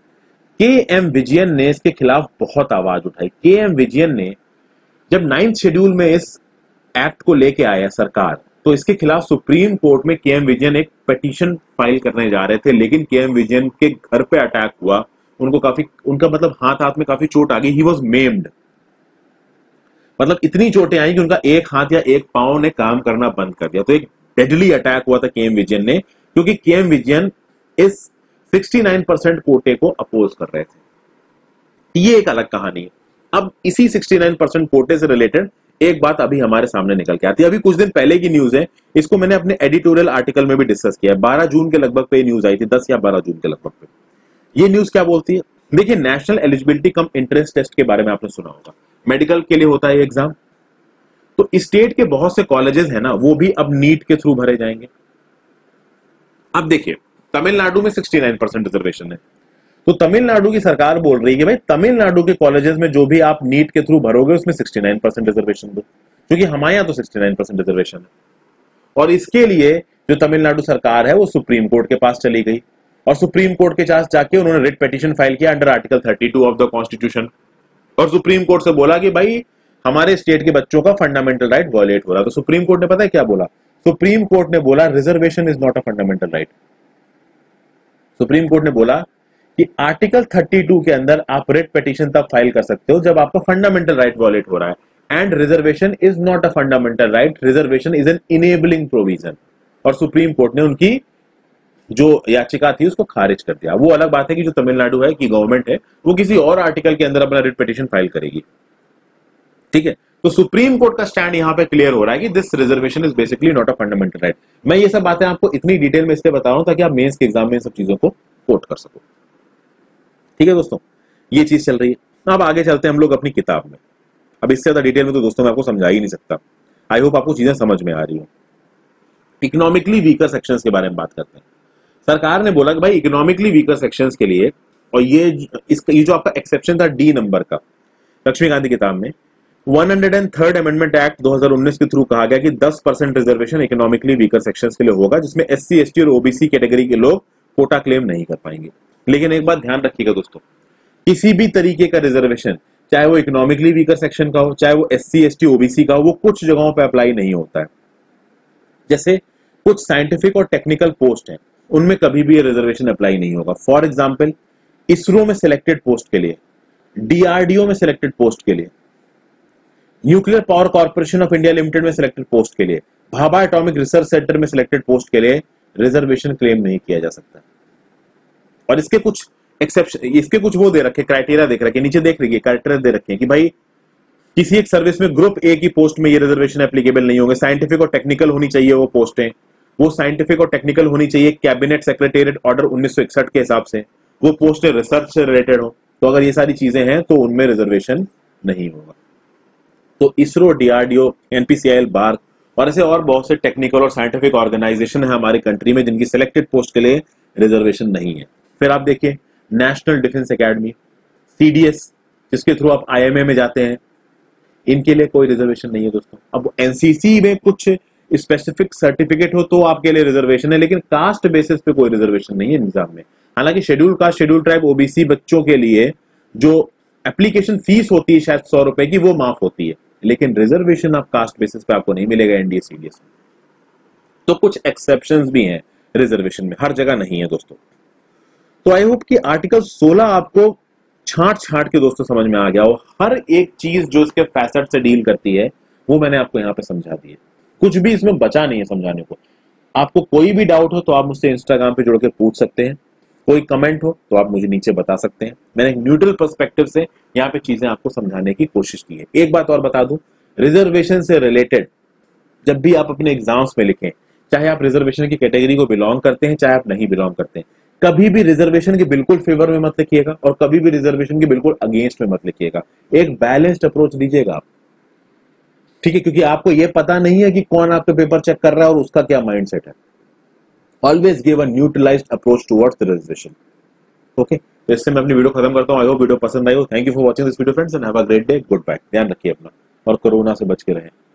KM विजयन ने इसके खिलाफ बहुत आवाज उठाई। KM विजयन ने जब 9th शेड्यूल में इस एक्ट को लेके आया सरकार, तो इसके खिलाफ सुप्रीम कोर्ट में KM विजयन एक पिटीशन फाइल करने जा रहे थे, लेकिन KM विजयन के घर पे अटैक हुआ, उनको काफी, उनका मतलब हाथ में काफी चोट आ गई। ही वॉज मेम्ड, मतलब इतनी चोटें आई कि उनका एक हाथ या एक पांव ने काम करना बंद कर दिया। तो एक डेडली अटैक हुआ था KM विजयन ने, क्योंकि KM विजयन इस 69% कोटे को अपोज कर रहे थे। ये एक अलग कहानी है। अब इसी 69% कोटे से रिलेटेड एक बात अभी हमारे सामने निकल के आती है, अभी कुछ दिन पहले की न्यूज है, इसको मैंने अपने एडिटोरियल आर्टिकल में भी डिस्कस किया है। 12 जून के लगभग पे न्यूज आई थी, 10 या 12 जून के लगभग पे। ये न्यूज क्या बोलती है, देखिए national eligibility cum entrance test के बारे में आपने सुना होगा, मेडिकल के लिए होता है एग्जाम। तो स्टेट के बहुत से कॉलेजेस है ना, वो भी अब नीट के थ्रू भरे जाएंगे। अब देखिए तमिलनाडु में 69% रिजर्वेशन है, तो तमिलनाडु की सरकार बोल रही है कि भाई तमिलनाडु के कॉलेजेस में जो भी आप नीट के थ्रू भरोगे उसमें 69% रिजर्वेशन दो, क्योंकि हमारे यहाँ तो 69% रिजर्वेशन है। और इसके लिए जो तमिलनाडु सरकार है वो सुप्रीम कोर्ट के पास चली गई, और सुप्रीम कोर्ट के पास जाके उन्होंने रिट पिटीशन फाइल किया under article 32 of the constitution, और सुप्रीम कोर्ट से बोला कि भाई हमारे स्टेट के बच्चों का फंडामेंटल राइट वायलेट हो रहा है। तो सुप्रीम कोर्ट ने पता है क्या बोला, सुप्रीम कोर्ट ने बोला reservation is not a fundamental right. Supreme court ने बोला कि आर्टिकल 32 के अंदर आप रिट पिटीशन तब फाइल कर सकते हो जब आपका फंडामेंटल राइट वायलेट हो रहा है, and reservation is not a fundamental right, reservation is an enabling provision. और सुप्रीम कोर्ट ने उनकी जो याचिका थी उसको खारिज कर दिया। वो अलग बात है कि जो तमिलनाडु है की गवर्नमेंट है वो किसी और आर्टिकल के अंदर अपना रिट पिटीशन फाइल करेगी, ठीक है। तो सुप्रीम कोर्ट का स्टैंड यहां पे क्लियर हो रहा है कि this reservation is basically not a fundamental right. मैं ये सब बातें आपको इतनी डिटेल में इसलिए बता रहा हूं ताकि आप मेंस के एग्जाम में इन सब चीजों को कोट कर सको, ठीक है दोस्तों। ये चीज चल रही है। अब आगे चलते हैं हम लोग अपनी किताब में। अब इससे ज्यादा डिटेल में तो दोस्तों मैं आपको समझा ही नहीं सकता। आई होप आपको चीजें समझ में आ रही हो। इकोनॉमिकली वीकर सेक्शंस के बारे में बात करते हैं। सरकार ने बोला कि भाई इकोनॉमिकली वीकर सेक्शंस के लिए, और ये जो आपका एक्सेप्शन था डी नंबर का लक्ष्मी गांधी किताब में, 103rd अमेंडमेंट एक्ट 2019 के थ्रू कहा गया कि 10% रिजर्वेशन इकोनॉमिकली वीकर सेक्शंस के लिए होगा, जिसमें SC ST और OBC कैटेगरी के लोग कोटा क्लेम नहीं कर पाएंगे। लेकिन एक बात ध्यान रखिएगा दोस्तों, किसी भी तरीके का रिजर्वेशन, चाहे वो इकोनॉमिकली वीकर सेक्शन का हो, चाहे वो SC ST OBC का हो, वो कुछ जगहों पर अप्लाई नहीं होता है। जैसे कुछ साइंटिफिक और टेक्निकल पोस्ट हैं, उनमें कभी भी ये रिजर्वेशन अप्लाई नहीं होगा। फॉर एग्जाम्पल इसरो में सिलेक्टेड पोस्ट के लिए, DRDO में सिलेक्टेड पोस्ट के लिए, nuclear power corporation of India limited में सिलेक्टेड पोस्ट के लिए, भाभा एटॉमिक रिसर्च सेंटर में सिलेक्टेड पोस्ट के लिए रिजर्वेशन क्लेम नहीं किया जा सकता। और इसके कुछ एक्सेप्शन, इसके कुछ वो दे रखे, क्राइटेरिया देख रखे, नीचे देख रखिए क्राइटेरिया दे रखे हैं कि भाई किसी एक सर्विस में ग्रुप A की पोस्ट में ये रिजर्वेशन एप्लीकेबल नहीं होंगे। साइंटिफिक और टेक्निकल होनी चाहिए वो पोस्टें, वो साइंटिफिक और टेक्निकल होनी चाहिए कैबिनेट सेक्रेटेरिएट ऑर्डर 1961 के हिसाब से, वो पोस्टें रिसर्च से रिलेटेड हो। तो अगर ये सारी चीजें हैं तो उनमें रिजर्वेशन नहीं होगा। तो इसरो, DRDO, NPCIL, बार्क और ऐसे और बहुत से टेक्निकल और साइंटिफिक ऑर्गेनाइजेशन है हमारे कंट्री में जिनकी सिलेक्टेड पोस्ट के लिए रिजर्वेशन नहीं है। फिर आप देखिए नेशनल डिफेंस एकेडमी, CDS, जिसके थ्रू आप IMA में जाते हैं, इनके लिए कोई रिजर्वेशन नहीं है दोस्तों। अब NCC में कुछ स्पेसिफिक सर्टिफिकेट हो तो आपके लिए रिजर्वेशन है, लेकिन कास्ट बेसिस पे कोई रिजर्वेशन नहीं है निजाम में। हालांकि schedule caste, schedule tribe, OBC बच्चों के लिए जो एप्लीकेशन फीस होती है शायद 100 रुपए की, वो माफ होती है, लेकिन रिजर्वेशन आप कास्ट बेसिस पे आपको नहीं मिलेगा NDA CDS में। तो कुछ एक्सेप्शंस भी हैं रिजर्वेशन में, हर जगह नहीं है दोस्तों। तो आई होप कि आर्टिकल 16 आपको छांट छांट के दोस्तों समझ में आ गया हो। हर एक चीज जो इसके फैसेट से डील करती है वो मैंने आपको यहाँ पे समझा दी है, कुछ भी इसमें बचा नहीं है समझाने को। आपको कोई भी डाउट हो तो आप मुझसे इंस्टाग्राम पे जुड़ के पूछ सकते हैं, कोई कमेंट हो तो आप मुझे नीचे बता सकते हैं। मैंने एक न्यूट्रल पर्सपेक्टिव से यहाँ पे चीजें आपको समझाने की कोशिश की है। एक बात और बता दूं, रिजर्वेशन से रिलेटेड जब भी आप अपने एग्जाम्स में लिखें, चाहे आप रिजर्वेशन की कैटेगरी को बिलोंग करते हैं चाहे आप नहीं बिलोंग करते हैं, कभी भी रिजर्वेशन के बिल्कुल फेवर में मत लिखिएगा और कभी भी रिजर्वेशन के बिल्कुल अगेंस्ट में मत लिखिएगा। एक बैलेंस्ड अप्रोच दीजिएगा आप, ठीक है, क्योंकि आपको यह पता नहीं है कि कौन आपका पेपर चेक कर रहा है और उसका क्या माइंडसेट है। Always give a neutralized approach towards the reservation. Okay, तो इससे मैं अपनी वीडियो खत्म करता हूं। आई होप वीडियो पसंद आई हो। Thank you for watching this video friends and have a great day. Good bye. ध्यान रखिए अपना और कोरोना से बच के रहें।